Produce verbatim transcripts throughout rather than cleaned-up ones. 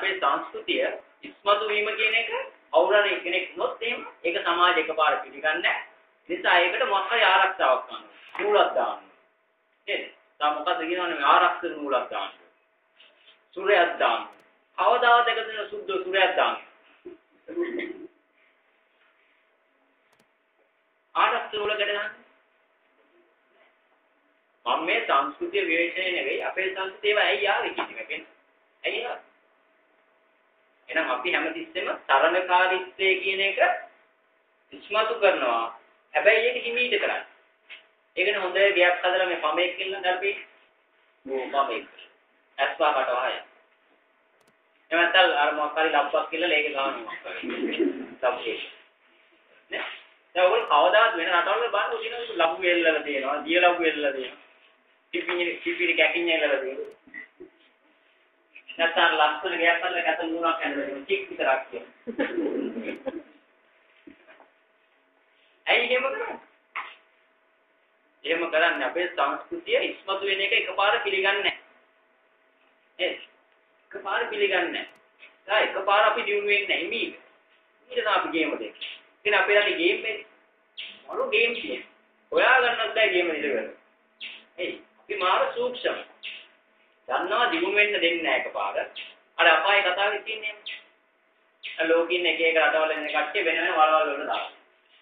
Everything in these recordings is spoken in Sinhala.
අපේ සංස්කෘතිය ඉස්මතු වීම කියන එක අවුරණ කෙනෙක් වුණොත් එහෙම ඒක සමාජ එකපාර පිළිගන්නේ නැහැ. ඒ නිසා ඒකට මොකක් හරි ආරක්ෂාවක් ගන්නවා. නූලක් දානවා. නේද? තා මොකද කියනවනේ මේ ආරක්ෂක නූලක් දානවා. සූර්යයක් දානවා. කවදාවත් එක දින සුද්ධ සූර්යයක් දානවා. ආරක්ෂක නූල ගැටගන්න. මම මේ සංස්කෘතිය විවේචනය නෙවෙයි අපේ සංස්කෘතියව ඇයි ආවේ කියන එක කියන්නේ. ඇයි ආවේ? එහෙනම් අපි හැමතිස්සෙම තරඟකාරීත්වයේ කියන එක ඉස්මතු කරනවා. හැබැයි ඒක හිමීට කරන්නේ. ඒකනේ හොඳ ගෑප් හදලා මේ පමේක් කියලා ගල්පේ. ඕ පමේක්. ඇස්වා කටවහය. එමෙතල් අර මොකක්hari ලබ්බක් කියලා ලේක ගන්නවා. ලබ්බේ. නේ? දැන් ඔය කවදාවත් වෙන රටවල බලන්න ඔය කියන ලබ්බු එල්ලලා තියෙනවා. දිය ලබ්බු එල්ලලා තියෙනවා. ටිපිනි ටිපිනි කැකින් එල්ලලා තියෙනවා. නැත්නම් ලස්සන ගෑප් හදලා කැත නුණක් ඇඳලා චික් විතරක් කියනවා. ඇයි එහෙම කරන්නේ? එහෙම කරන්නේ අපේ සංස්කෘතිය ඉස්මතු වෙන එක එකපාර පිළිගන්නේ නැහැ. ඒ එකපාර පිළිගන්නේ නැහැ. දැන් එකපාර අපි දිනු වෙන්නේ නැහැ ඉමීට. ඊට තමයි අපි ගේම් දෙන්නේ. ඉතින් අපේ රටේ ගේම් මේ මොන ගේම් කියන්නේ? හොයා ගන්නත් බෑ ගේම් ඉඳ ගන්න. ඒ අපි මාර සූක්ෂම. දන්නවා දිනු වෙන්න දෙන්නේ නැහැ එකපාර. අර අපායේ කතාවේ තියෙන්නේ. ලෝකෙින් එක එක රටවල ඉන්න කට්ටිය වෙන වෙන වලවල් වල දානවා.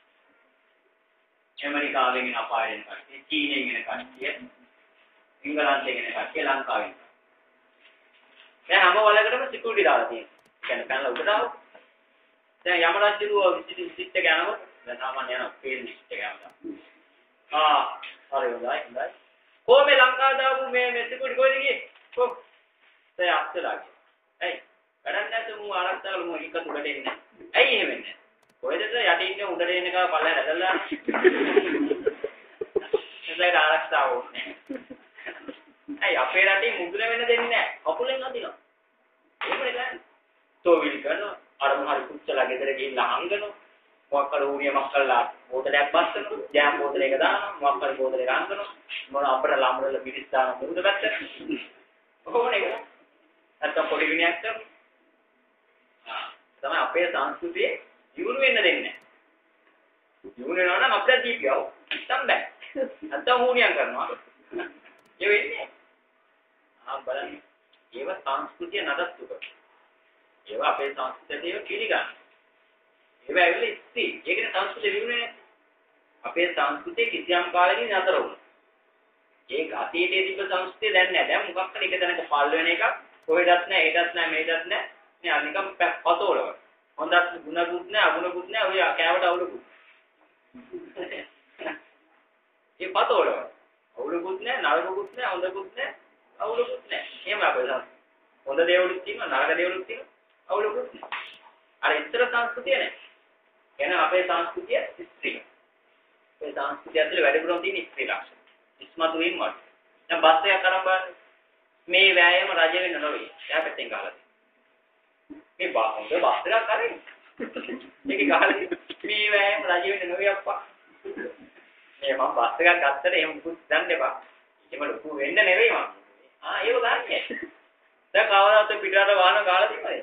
ඇමරිකාවෙන් එන අපායෙන් කට්ටිය, චීනෙන් එන කට්ටිය, ඉංගලන්තයෙන් එන කට්ටිය ලංකාවෙන්. දැන් හැම වලකටම සිකියුරිටි දාලා තියෙනවා. කියන්නේ පැනලා උඩට ආව. දැන් යම රජුව විසිට විසිට එක යනකොට දැන් සාමාන්‍ය යන ෆේල් ලිස්ට් එක යනවා. ආ, හරි හොඳයි හොඳයි. කොහොමද ලංකාව දාපු මේ මේ සිකියුරිටි කොහෙද ගියේ? කො? දැන් අස්සලාගේ. ඇයි? වැඩක් නැත්නම් මු ආරක්ෂාවල මු එකතු උඩට එන්නේ. ඇයි එහෙම වෙන්නේ? කොහෙද යටින් ඉන්න උඩට එන එක පල්ලෙහාට ඇදලා එතලට ආරක්ෂාව ඕනේ. ඇයි අපේ රටේ මුදුන වෙන්න දෙන්නේ නැහැ. කකුලෙන් අදිනවා. එහෙම නේද? තෝවිල් කරනවා. අර මොහරි කුච්චලා ගෙදර ගිහිල්ලා හංගනවා. මොකක් කර ඌනියමක් කළා බෝතලයක් බස්සනවා. ජෑම් බෝතලයක දානවා. මොකක් හරි බෝතලයක හංගනවා. මොන අපර ළමවල මිරිස් දාන මුරුද පැත්තට. කොහොමද ඒක? නැත්තම් පොඩි විනයක් කරනවා. ආ තමයි අපේ සංස්කෘතියේ දියුණු වෙන්න දෙන්නේ නැහැ. දියුණු වෙනවා නම් අපිට දීපියව නැත්තම් බෑ. නැත්තම් හුණියම් කරනවා. ඒ වෙන්නේ. ආ බලන්න. ඒව සංස්කෘතිය නඩත්තු කරනවා. ඒව අපේ සංස්කෘතියේ පිළිගන්න. ඒව ඇවිල්ලා ඉස්සි. ඒකනේ සංස්කෘතිය දියුණු වෙන්නේ. අපේ සංස්කෘතිය කිසියම් කාලෙකින් නතර වුණා. ඒක අතීතයේ තිබ්බ සංස්කෘතිය දැන් නැහැ. දැන් මොකක් හරි එක තැනක පල් වෙන එකක් කොහෙදත් නැහැ, ඒකත් නැහැ, මේකත් නැහැ. මේ අනිකම් පතෝලව. හොඳත් ගුණකුත් නැහැ, අගුණකුත් නැහැ. ඔය කෑවට අවුලකුත්. ඒ පතෝලව. අවුලකුත් නැහැ, නරකකුත් නැහැ, හොඳකුත් නැහැ, අවුලකුත් නැහැ. එහෙම අපේ හොඳ දේවලුත් තියෙනවා, නරක දේවලුත් තියෙනවා, අවුලකුත් නැහැ. අර ඉතර සංස්කෘතිය නැහැ. එහෙනම් අපේ සංස්කෘතිය ස්ත්‍රී. ඒ සංස්කෘතිය ඇතුලේ වැඩිපුරම තියෙන ස්ත්‍රී ලක්ෂණ. ඉස්මතු වීම වල. දැන් බස් එකක් අරන් බලන්න. මේ වෑයම රජ වෙන්න නොවේ. එයා පැත්තෙන් ගහලා තියෙනවා. මේ බා හොඳ බස් එකක් අරින්. මේක ගහලා මේ වෑයම රජ වෙන්න නොවේ අප්පා. මේ මම බස් එකක් ගත්තට එහෙම මුකුත් දන්න එපා. එහෙම ලොකු වෙන්න නෙවෙයි මම. ආ ඒව ගන්නෑ. දැන් කවදාවත් පිටරට වාහන ගහලා තියෙනවද?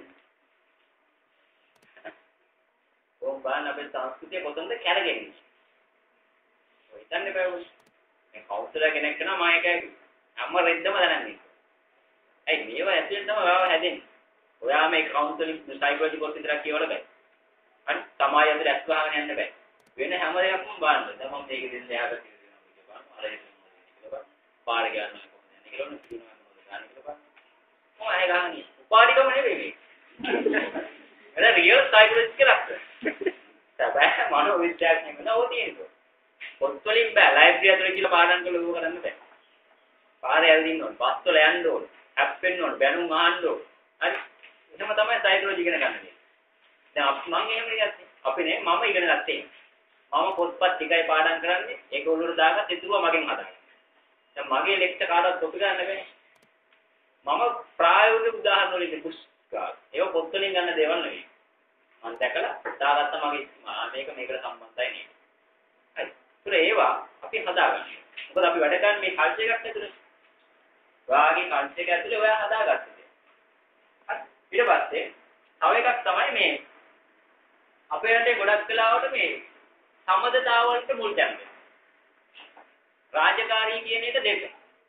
ඕම් බාන අපේ සංස්කෘතිය කොතනද කැරගෙන්නේ? ඔය හිතන්න බෑ ඔය. මේ කවුන්සලර් කෙනෙක් කෙනා මම එකයි අම්ම රෙද්දම දැනන්නේ. ඇයි මේව ඇතුලෙන් තමයි ඔයාව හැදෙන්නේ. ඔයා මේ කවුන්සලින් සයිකොලොජි කොර්ස් විතරක් කියවල බෑ. හරි තමයි අතට ඇස් ගහගෙන යන්න බෑ. වෙන හැම දෙයක්ම බලන්න. දැන් මම මේක දෙන්න එහාට කියලා දෙනවා බලන්න. අර ඒක කියලා පාර ගන්න කොහොමද යන්නේ කියලා නුත් කියනවා මොකද ගන්න කියලා බලන්න. මොකද අය ගහන්නේ. උපාධිකම නෙවෙයි මේ. එතන රියල් සයිකොලොජි කියලා. සබෑ මනෝ විද්‍යාවක් නෙමෙයි නෝ තියෙන්නේ. පොත්වලින් බෑ ලයිබ්‍රරි ඇතුලේ කියලා පාඩම් කරලා ඌව කරන්න බෑ. පාරේ ඇවිදින්න ඕන, බස් වල යන්න ඕන, ඇප් වෙන්න ඕන, බැනුම් අහන්න ඕන. හරි. එහෙම තමයි සයිකොලොජි ඉගෙන ගන්න තියෙන්නේ. දැන් අපි මම එහෙම ඉගෙනගත්තේ. අපි නේ මම ඉගෙන ගත්තේ. මම පොත්පත් ටිකයි පාඩම් කරන්නේ. ඒක උළුර දාගත්ත ඉතුරුව මගෙන් හදාගන්න. දැන් මගේ ලෙක්චර් කාටවත් කොපි ගන්න බෑ. මම ප්‍රායෝගික උදාහරණ වලින් පුස්තකා. ඒක පොත් වලින් ගන්න දේවල් නෙවෙයි. මම දැකලා දාගත්ත මගේ මේක මේකට සම්බන්ධයි නේ. හරි. ඒත් ඒවා අපි හදාගන්න. මොකද අපි වැඩ කරන්නේ මේ කල්චර් එකක් ඇතුලේ. ඔයාගේ කල්චර් එක ඇතුලේ ඔයා හදාගත්තේ. හරි. ඊට පස්සේ තව එකක් තමයි මේ අපේ රටේ ගොඩක් වෙලාවට මේ සම්මතතාව වලට මුල් තැන දෙනවා. රාජකාරී කියන එක දෙක.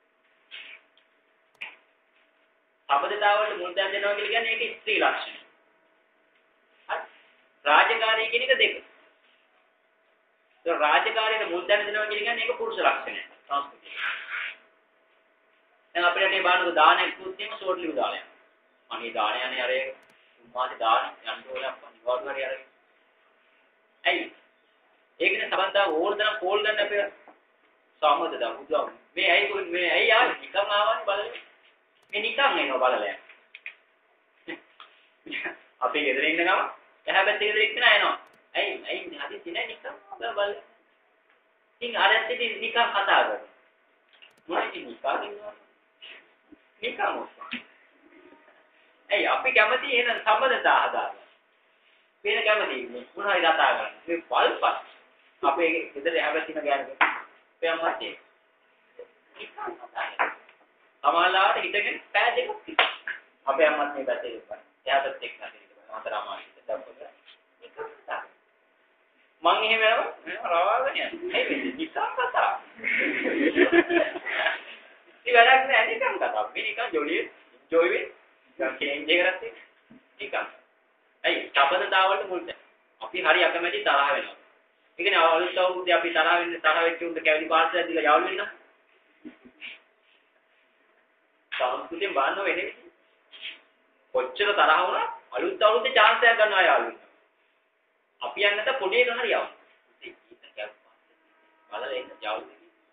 සම්මතතාව වලට මුල් තැන දෙනවා කියලා කියන්නේ ඒක ස්ත්‍රී ලක්ෂණ. හරි. රාජකාරී කියන එක දෙක. ඒ රාජකාරියට මුල් තැන දෙනවා කියන්නේ ඒක පුරුෂ ලක්ෂණය. සංස්කෘතිය. දැන් අපේ රටේ බානක දානයක් දුන්නොත් එහෙම ෂෝට් ලියු දාලා යනවා. අනේ දාන යන්නේ අර උන්මාදී දාන යන්න ඕනේ අප්පා නිවාඩු හරි අරගෙන. ඇයි? ඒකනේ සමන්දා ඕන තරම් කෝල් ගන්න අපේ සාමද දා බුදුන්. මේ ඇයි මේ ඇයි ආවේ නිකන් ආවනේ බලන්න. මේ නිකන් එනවා බලලා. අපේ ගෙදර ඉන්න ගම එහා පැත්තේ ගෙදර එක්කන එනවා. ඇයි ඇයි හදිස්සි නෑ නිකන් බලන්න. ඉතින් අරත් ඉතින් නිකන් කතා කරනවා. මොකද නිකන් ඉන්නවා. නිකන් මොකක්ද? ඇයි අපි කැමති එහෙනම් සම්බන්ධතා හදාගන්න. වෙන කැමති මොන හරි කතා කරන්න. මේ පල්පත් අපේ ගෙදර හැබැතිම ගෑනක. පෑමත් ඒ. සමාලාවට හිටගෙන පෑ දෙකක් තිබ්බා. අපේ අම්මත් මේ පැත්තේ ඉප්පා. එයාටත් එක්ක නැතිද මතර අමාරුයි. දැක්කොත්. මං එහෙම යනවා රවාගෙන යනවා. ඒ වෙන්නේ නිකන් කතා. ඉතින් වැඩක් නෑ නිකන් කතා. මේ නිකන් ජොලිය ජොයි වෙයි. දැන් කේන්ජේ කරත් නිකන්. ඇයි සම්බන්ධතාවලට මුල්ද? අපි හරි අකමැති තරහ වෙනවා. ඒ කියන්නේ අලුත් අවුරුද්දේ අපි තරහ වෙන්නේ තරහ වෙච්ච උන්ට කැවිලි පාර්සලයක් දීලා යාළු වෙන්න. සංස්කෘතියෙන් බාන්න වෙන්නේ. කොච්චර තරහ වුණා අලුත් අවුරුද්දේ chance එකක් ගන්නවා යාළු වෙන්න. අපි යන්නේ නැත පොඩි එක හරි යවන්න. බලලා එන්න යාළු.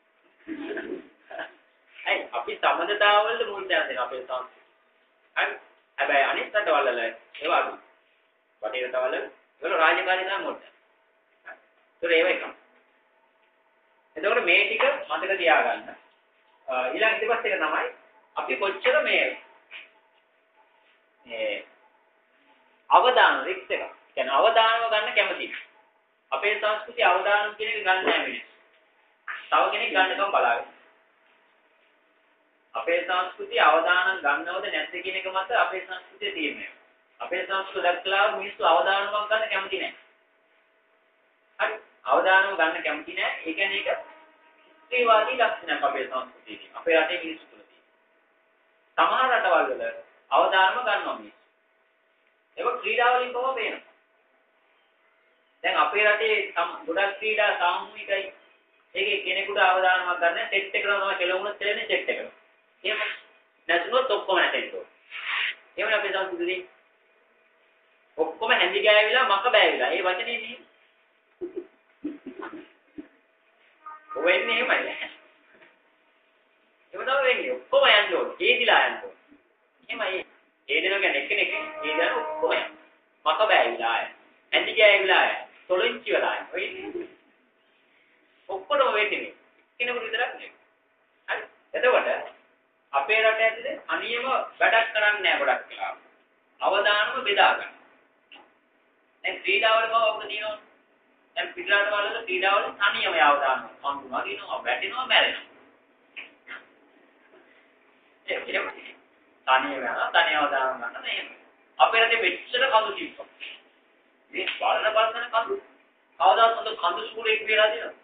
ඇයි අපි සම්බන්ධතාවවලට මුල් තැන දෙනවා අපේ සංස්කෘතිය. හරි. හැබැයි අනිත් රටවල ඒවා අඩු. වටේ රටවල ඒවල රාජකාරී නම් මොකද? ඒතර ඒව එකක්. එතකොට මේ ටික මතක තියාගන්න. ඊළඟ ඊපස් එක තමයි අපි කොච්චර මේ මේ අවදාන රික්ස් එක. කියන්නේ අවදානව ගන්න කැමතිද? අපේ සංස්කෘතිය අවදානම් කියන එක ගන්න නැහැ මිනිස්සු. තව කෙනෙක් ගන්නකම් බලාගෙන. අපේ සංස්කෘතිය අවදානම් ගන්නවද නැද්ද කියන එක මත අපේ සංස්කෘතිය තියෙන්නේ. අපේ සංස්කෘතිය දැක්කලා මිනිස්සු අවදානමක් ගන්න කැමති නැහැ. හරි. අවදානම ගන්න කැමති නැහැ. ඒ කියන්නේ ඒක ස්ත්‍රීවාදී ලක්ෂණයක් අපේ සංස්කෘතියේ. අපේ රටේ මිනිස්සු තුල තියෙන. සමහර රටවල් වල අවදානම ගන්නවා මිනිස්සු. ඒක ක්‍රීඩා වලින් කොහොම පේනවා. දැන් අපේ රටේ ගොඩක් ක්‍රීඩා සාමූහිකයි. ඒකේ කෙනෙකුට අවදානමක් ගන්න සෙට් එකකට තමයි කෙලවුණොත් තේරෙන්නේ සෙට් එකට. එහෙම නැතුනොත් ඔක්කොම නැතෙන්නෝ. එහෙම අපේ සංස්කෘතියේ ඔක්කොම හැඳි ගෑවිලා මක බෑවිලා. ඒ වචනේ නේ. වෙන්නේ එහෙමයි. එහෙම තමයි වෙන්නේ. ඔක්කොම යන්න ඕන. හේදිලා යන්න ඕන. එහෙමයි. හේදෙනවා කියන්නේ එක්කෙනෙක් ඒ දන ඔක්කොම යන්න. මක බෑවිලා ආය. හැඳි ගෑවිලා ආය. තොලොංචි වෙලා ආය. ඔය ඉන්නේ. ඔක්කොම වෙන්නේ. කෙනෙකුට විතරක් නෙවෙයි. හරි. එතකොට අපේ රට ඇතුලේ අනියම වැඩක් කරන්නේ නැහැ ගොඩක් වෙලාවට. අවදානම බෙදා ගන්න. දැන් ක්‍රීඩාවල මොකක්ද දිනන? දැන් පිටරට වල ක්‍රීඩාවල අනියම අවදානම. අඳුනවා දිනවා, වැටෙනවා, මැරෙනවා. ඒ කියන්නේ තනියම යනවා, තනියම අවදානම ගන්න නෑ. අපේ රටේ මෙච්චර කඳු තිබ්බා. මේ බලන බලන කඳු. කවදාවත් හොඳ කඳු ස්කූලේ එක් වෙලා දිනනවා.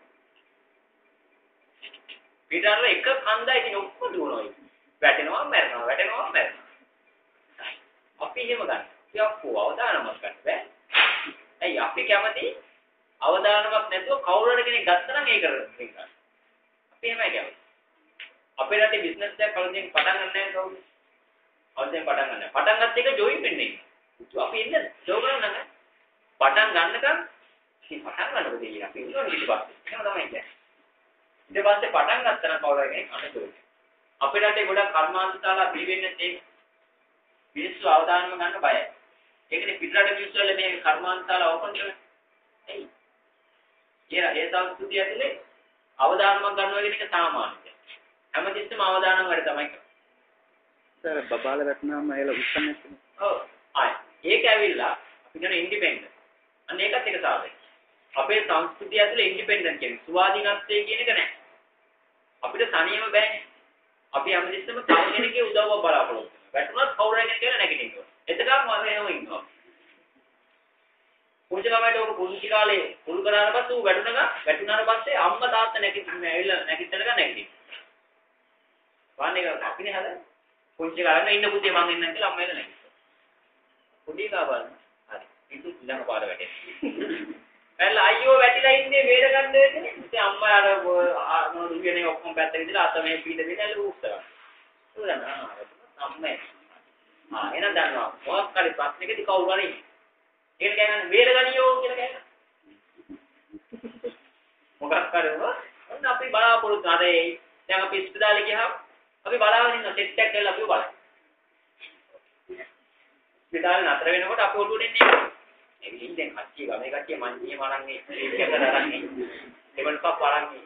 පිටරට එක කන්දයි ඉතින් ඔක්කොම දුවනවා. වැටෙනවා මැරෙනවා වැටෙනවා මැරෙනවා. අපි එහෙම ගන්න. යක්කෝ අවදානමක් ගන්න බෑ. ඇයි අපි කැමති අවදානමක් නැතුව කවුරු හරි කෙනෙක් ගත්තා නම් ඒක කරගන්න. අපි එහෙමයි කැමති. අපේ රටේ බිස්නස් එකක් කලින් පටන් ගන්න නැහැ කවුරු? අවුරුද්දෙන් පටන් ගන්න. පටන් ගත්ත එක ජොයින් වෙන්නේ. අපි ඉන්නේ ජොබ් කරන්න නැහැ. පටන් ගන්නකම් ඉතින් පටන් ගන්නකොට දෙන්නේ අපි ඉන්නවනේ ඊට පස්සේ. එහෙම තමයි කියන්නේ. ඊට පස්සේ පටන් ගත්තා නම් කවුරු හරි කෙනෙක් අන්න ජොයින්. අපේ රටේ ගොඩක් කර්මාන්තශාලා පිළිවෙන්නේ ඒ මිනිස්සු අවදානම ගන්න බයයි. ඒකනේ පිටරට මිනිස්සු වල මේ කර්මාන්තශාලා ඕපන් කරන්නේ. එයි. කියලා ඒ සංස්කෘතිය ඇතුලේ අවදානමක් ගන්නවා කියන එක සාමාන්‍යයි. හැමතිස්සෙම අවදානම් වැඩ තමයි කරන්නේ. සර් බබාල වැටුනාම එල උස්සන්නේ. ඔව්. ආයි. ඒක ඇවිල්ලා අපි කියන ඉන්ඩිපෙන්ඩන්ට්. අන්න ඒකත් එක සාධකයි. අපේ සංස්කෘතිය ඇතුලේ ඉන්ඩිපෙන්ඩන්ට් කියන්නේ ස්වාධීනත්වය කියන එක නැහැ. අපිට තනියම බෑනේ. අපි හැමතිස්සෙම තව කෙනෙක්ගේ උදව්ව බලාපොරොත්තු වෙනවා. වැටුණත් කවුරු හරි කෙනෙක් කියලා නැගිටින්න ඕනේ. එතකම් මම ඉන්නවා. පුංචි ළමයිට ඔක පුංචි කාලේ පුරු කරාට පස්සේ ඌ වැටුණා වැටුණාට පස්සේ අම්මා තාත්තා නැගිටින්න ඇවිල්ලා නැගිටතර ගන්න නැගිටින්න. වාන්නේ කරා අපිනේ හදන්නේ. පුංචි කාලේ ඉන්න පුතේ මං ඉන්නම් කියලා අම්මා එලා නැගිට්ටා. පුඩි කා බලන්න. හරි. ඉතින් ඊළඟ පාර වැටෙනවා. එල්ල අයියෝ වැටිලා ඉන්නේ වේද ගන්න දෙන්නේ. ඉතින් අම්මා අර මොන දුන්නේ ඔක්කොම පැත්තක ඉඳලා අත මේ පීඩ දෙන්න ලූස්තරා. උදන්නා අම්මේ. ආ එන දන්නවා. මොකක් හරි ප්‍රශ්නකදී කවුරු හරි ඒක කියන්නේ වේද ගනියෝ කියලා කියනවා. මොකක් හරි ඔන්න අපි බලාපොරොත්තු අරේ දැන් අපි ඉස්පිතාලේ ගියාම අපි බලාගෙන ඉන්න සෙට් එකක් කරලා අපි බලමු. ඉස්පිතාලේ නතර වෙනකොට අපි ඔළුවට එන්නේ. මේ විලින්ෙන් කච්චි ගමේ කච්චි මන්ජියේ මරන්නේ ඒක කරන්නේ. ඒවලපක් වරන්නේ.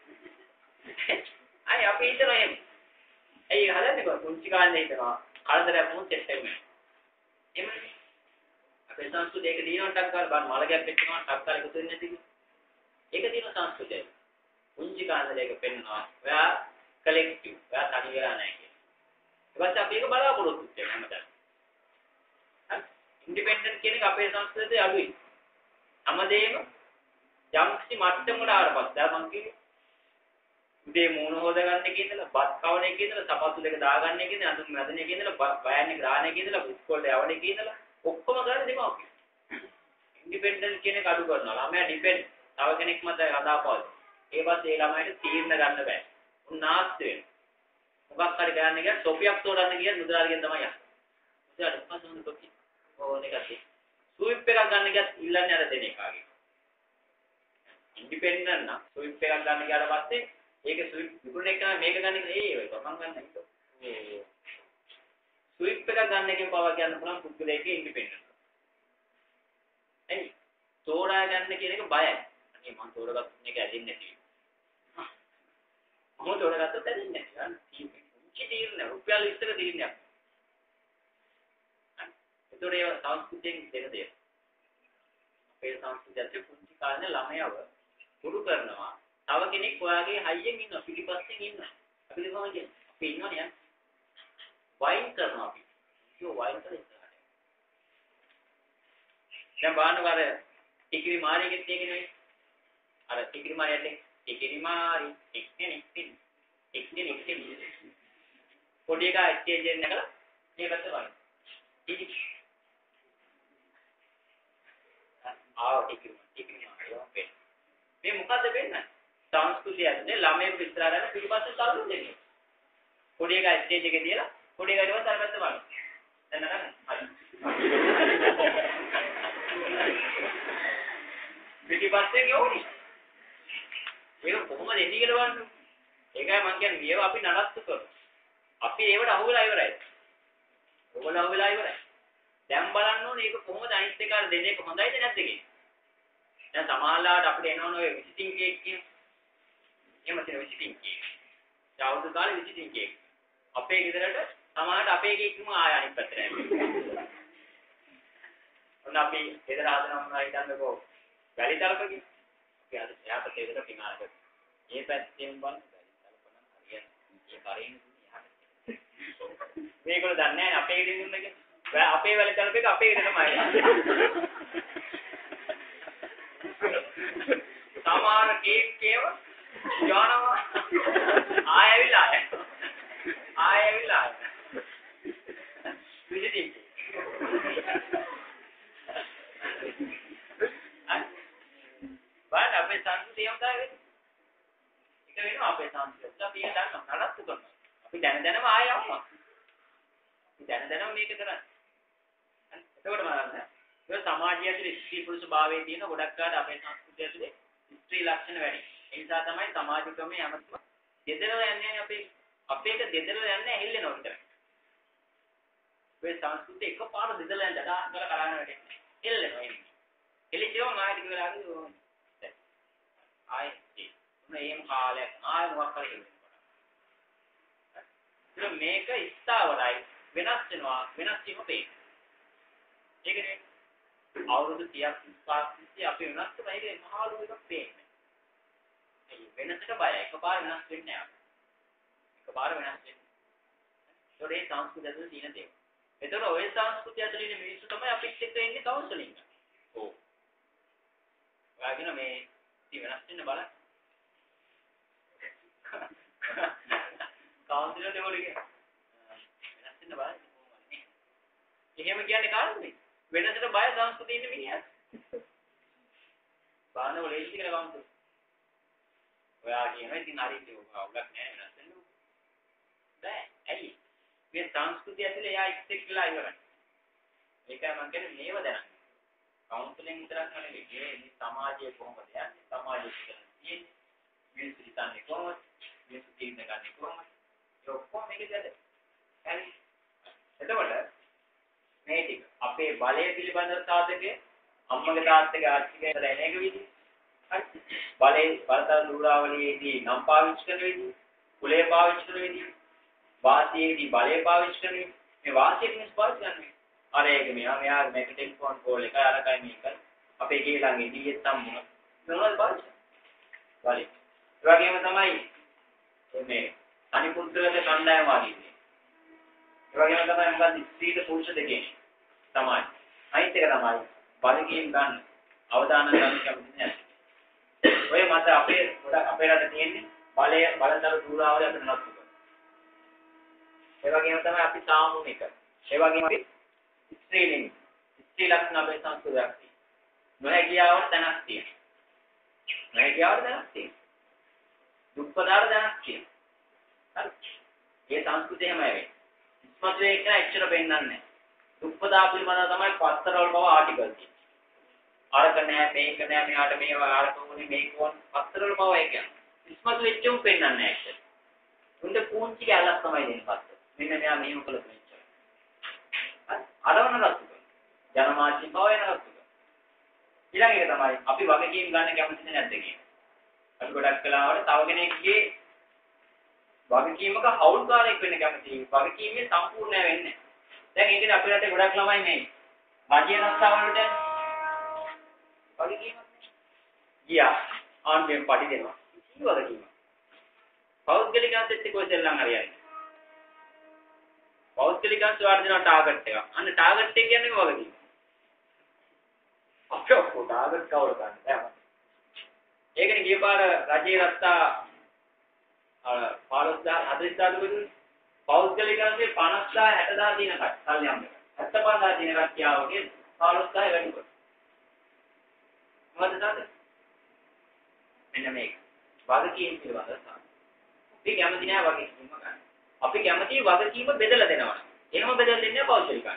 අය අපි හිතනවා එහෙම. ඇයි හදන්නේ කොහොමද? පුංචි කාලේ හිතනවා කලදරයක් වුණොත් සෙට් එකක්. එහෙමනේ. අපේ සංස්කෘතිය ඒක දිනවටක් ගාලා බලන්න මලගයක් වෙච්ච ගමන් ටක් ගාලා එකතු වෙන්නේ නැති කිව්වා. ඒක දින සංස්කෘතියයි. පුංචි කාලේ ඒක පෙන්නවා. ඔයා කලෙක්ටිව්. ඔයා තනි වෙලා නැහැ කියන්නේ. ඊපස්සේ අපි ඒක බලාපොරොත්තු වෙනවා හැමදාම. හරි. ඉන්ඩිපෙන්ඩන්ට් කියන එක අපේ සංස්කෘතියේ අඩුයි. හැමදේම යම්කිසි මට්ටමකට ආවපස්සේ දැන් මං කිව්වේ උදේ මූණ හොදගන්න එකේ ඉඳලා බත් කවණ එකේ ඉඳලා සපත්තු දෙක දාගන්න එකේ ඉඳලා අඳුන් මැදන එකේ ඉඳලා බයන් එක දාන එකේ ඉඳලා ඉස්කෝලේ යවන එකේ ඉඳලා ඔක්කොම කරන්නේ දෙමාපියෝ. ඉන්ඩිපෙන්ඩන්ට් කියන එක අඩු කරනවා. ළමයා ඩිපෙන්ඩ් තව කෙනෙක් මත හදාපවද. ඒ පස්සේ ඒ ළමයිට තීරණ ගන්න බෑ. උන්නාස්ති වෙනවා. මොකක් හරි ගන්න ගියා ටොපියක් තෝරන්න ගියා මුදලාලිගෙන් තමයි යන්නේ. මුදලාට පස්සෙන් ටොපි. ඕන එකක්. ස්විප් එකක් ගන්න ගියත් ඉල්ලන්නේ අර දෙන එකාගේ. ඉන්ඩිපෙන්ඩන්ට් නම් ස්විප් එකක් ගන්න ගියාට පස්සේ ඒක ස්විප් විකුණන එක මේක ගන්න එක ඒ වෙයි. මම ගන්න හිතෝ. මේ ස්විප් එකක් ගන්න එකෙන් පවා කියන්න පුළුවන් පුද්ගලයෙක් ඉන්ඩිපෙන්ඩන්ට්. එයි තෝරා ගන්න කියන එක බයයි. අනේ මම තෝරගත්ත එක ඇදින්නේ නැති. මම තෝරගත්තත් ඇදින්නේ නැහැ. උච්ච තීරණ රුපියල් විස්තර තීරණයක්. ඒතොර ඒ සංස්කෘතියෙන් දෙන දේ. අපේ සංස්කෘතියේ පුංචි කාලේ ළමයව පුරු කරනවා. තව කෙනෙක් ඔයාගේ හයියෙන් ඉන්නවා පිටිපස්සෙන් ඉන්නවා. අපි කොහොමද කියන්නේ? අපි ඉන්නවනේ. වයින් කරනවා අපි. ඒක වයින් කරලා දැන් බලන්න අර ටිකිරි මාරියෙත් තියෙන්නේ අර ටිකිරි මාරියට ටිකිරි මාරි එක්නේ එක්නේ එක්නේ එක්නේ පොඩි එකා එක්ස්චේන්ජ් එකක් නැකලා මේ පැත්ත බලන්න ටිකිරි ආ ටිකිරි ටිකිරි මාරි මේ මොකද්ද වෙන්නේ සංස්කෘතිය ඇතුලේ ළමයෙක් විස්තර කරන පිටිපස්සේ තල්ලු දෙන්නේ පොඩි එකා එක්ස්චේන්ජ් එකේ තියලා පොඩි එකාට වතර පැත්ත බලන්න දැන් නරන හරි පිටිපස්සේ ගියෝනි. ඒක කොහොමද එන්නේ කියලා බලන්න. ඒකයි මම කියන්නේ මේව අපි නඩත්තු කරමු. අපි ඒවට අහු වෙලා ඉවරයි. ඔයගොල්ලෝ අහු වෙලා ඉවරයි. දැන් බලන්න ඕනේ ඒක කොහොමද අනිත් එකට දෙන එක හොඳයිද නැද්ද කියලා. දැන් සමහරවිට අපිට එනවනේ ඔය විසිටින් කේක් කියන. එහෙම තියෙන විසිටින් කේක්. දවස් කාලේ විසිටින් කේක්. අපේ ගෙදරට සමහරවිට අපේ කේක්ම ආය අනිත් පැත්තට යනවා. ඔන්න අපි ගෙදර හදනවා හිතන්නකෝ. වැලි තලපකින් අපි අද එහා පැත්තේ විතර පිනාලක මේ පැත්තෙන් බලන්න වැලි තලපන හරියට මේ කරේන එහාට මේගොල්ලෝ දන්නේ නැහැ අපේ ගෙදරින් දුන්න කියලා අපේ වැලි තලපෙක අපේ ගෙදරමයි සමහර කේක් කේව යනවා ආය ඇවිල්ලා ආය ඇවිල්ලා විදිහට බලන්න අපේ සංස්කෘතිය යම් දාගෙන ඒක වෙනවා අපේ සංස්කෘතිය. අපි ඒක දන්නවා නඩත්තු කරනවා. අපි දැන දැනම ආයෙ යවනවා. අපි දැන දැනම මේක කරන්නේ. එතකොට බලන්න ඒ සමාජය ඇතුලේ ස්ත්‍රී පුරුෂ භාවයේ තියෙන ගොඩක් කාට අපේ සංස්කෘතිය ඇතුලේ ස්ත්‍රී ලක්ෂණ වැඩි. ඒ නිසා තමයි සමාජ ක්‍රමයේ යමතුම දෙදෙනා යන්නේ අපේ අපේක දෙදෙනා යන්නේ හෙල්ලෙනවා විතරයි. මේ සංස්කෘතිය එකපාර දෙදෙනා යන දඩා කරලා කරාන වැඩේ. හෙල්ලෙනවා එන්නේ. හෙලිච්චම මායිට කියලා හරි ආයේ මොනේම කාලයක් ආය මොකක් හරි වෙනවා. මේක ස්ථාවරයි වෙනස් වෙනවා වෙනස් වීම පේ. ඒකනේ අවුරුදු තිහක් පස්සේ අපි වෙනස් කරලා ඒක මහලු එකක් පේන්නේ. ඒ වෙනසට බය එකපාර වෙනස් වෙන්නේ නැහැ. එකපාර වෙනස් වෙන්නේ. ඒකේ සංස්කෘතිය ඇතුළේ තියෙන දේ. එතකොට ඔය සංස්කෘතිය ඇතුළේ ඉන්න මිනිස්සු තමයි අපිත් එක්ක ඉන්නේ කවුන්සලින්. ඔව්. ඔයාගෙන මේ ඉතින් වෙනස් වෙන්න බලන්න. කවුන්සලර් දෙවලු කියන. වෙනස් වෙන්න බලන්න කොහොමද නේ. එහෙම කියන්නේ කාටද? වෙනසට බය සංස්කෘතිය ඉන්න මිනිහා. බාන වල ඉන්නේ කියලා කවුන්සලර්. ඔයා කියනවා ඉතින් හරියට ඔක අවුලක් නෑ වෙනස් වෙන්න. බෑ. ඇයි? මේ සංස්කෘතිය ඇතුලේ එයා එක්සෙක් වෙලා ඉවරයි. ඒකයි මම කියන්නේ මේව දැනගන්න. කවුන්සලින් විතරක් නෙවෙයි මේ සමාජයේ කොහොමද යන්නේ? සමාජයේ තියෙන්නේ මිනිස්සු හිතන්නේ කොහොමද? මිනිස්සු තීරණ ගන්නේ කොහොමද? ඒ ඔක්කොම මේකද? හරි. එතකොට මේ ටික අපේ බලය පිළිබඳව සාධකයේ අම්මගේ තාත්තගේ ආර්ථිකය දැන එක විදිහ. හරි. බලේ බලතල දුරාවලියේදී නම් පාවිච්චි කරන විදිහ, කුලේ පාවිච්චි කරන විදිහ, වාසියේදී බලේ පාවිච්චි කරන විදිහ. මේ වාසියේ මිනිස් පාවිච්චි කරන්නේ. අර ඒක මෙහා මෙහා මේක ටෙලිෆෝන් කෝල් එක අරකයි මේක. අපේ ගේ ළඟ ඉදී සම්මුණ. මොනවද පාවිච්චි? බලේ. ඒ වගේම තමයි මේ අනිකුත්තරක කණ්ඩායම වාදීනේ. ඒ වගේම තමයි මොකද ස්ත්‍රීද පුරුෂ දෙකේ. තමයි. අයිත් එක තමයි බලකීම් ගන්න අවදාන ගන්න කැමති නැහැ. ඔය මත අපේ ගොඩක් අපේ රට තියෙන්නේ බලය බලතල දුරාවල අපිට නතු කරනවා. ඒ වගේම තමයි අපි සාමූහික. ඒ වගේම අපි ස්ත්‍රීලිංග. ස්ත්‍රී ලක්ෂණ අපේ සංස්කෘතියක් තියෙනවා. නොහැකියාවට දැනක් තියෙනවා. නොහැකියාවට දැනක් තියෙනවා. දුක්පදාර දැනක් තියෙනවා. හරි. මේ සංස්කෘතිය එහෙමයි වෙන්නේ. ඉස්මතු එක ඇක්චර වෙන්නන්නේ නැහැ. දුක්පදා පිළිබඳව තමයි පත්තරවල බව ආටිකල් තියෙන්නේ. අරක නෑ මේක නෑ මෙහාට මේවා අරක උනේ මේක ඕන පත්තරවල බව ඒ කියන්නේ. ඉස්මතු වෙච්චුම් පෙන්නන්නේ නැහැ ඇක්චර. උන්ට පුංචි කැලක් තමයි දෙන්නේ පත්තර. මෙන්න මෙයා මෙහෙම කළොත් මෙච්චර. හරි. අරවන රත්තු කරනවා. ජනමාධ්‍ය බව වෙන රත්තු කරනවා. ඊළඟ එක තමයි අපි වගකීම් ගන්න කැමතිද නැද්ද කියන්නේ. අපි ගොඩක් කලාවට තව කෙනෙක්ගේ වගකීමක හවුල්කාරයෙක් වෙන්න කැමතියි. වගකීමේ සම්පූර්ණ වෙන්නේ. දැන් ඒකනේ අපේ රටේ ගොඩක් ළමයි මේ රජයේ රස්සාවල් වලට වගකීමක් නෑ. ගියා ආන්දෙන් පඩි දෙනවා. කිසි වගකීමක්. පෞද්ගලික අසෙත් එක්ක ඔයසෙල්ලම් හරියන්නේ. පෞද්ගලික අසෙත් වල දෙනවා ටාගට් එක. අන්න ටාගට් එක කියන්නේ වගකීම. අපේ ඔක්කො ටාගට් කවුරු ගන්නද? ඒකනේ ගියපාර රජයේ රස්සා පහළොස්දාහ හතළිස්දාහ දුන්නේ. පෞද්ගලික අසෙත් පනස්දාහ හැටදාහ දින කට කල්යම් එක. හැත්තපන්දාහ දින කට කියාවගේ පහළොස්දාහ වැඩි කොට. මොකද තාත්තේ? මෙන්න මේක. වගකීම් පිළිබඳව අපි කැමති නෑ වගකීම ගන්න. අපි කැමති වගකීම බෙදලා දෙනවා. එහෙම බෙදලා දෙන්නේ පෞද්ගලිකයි.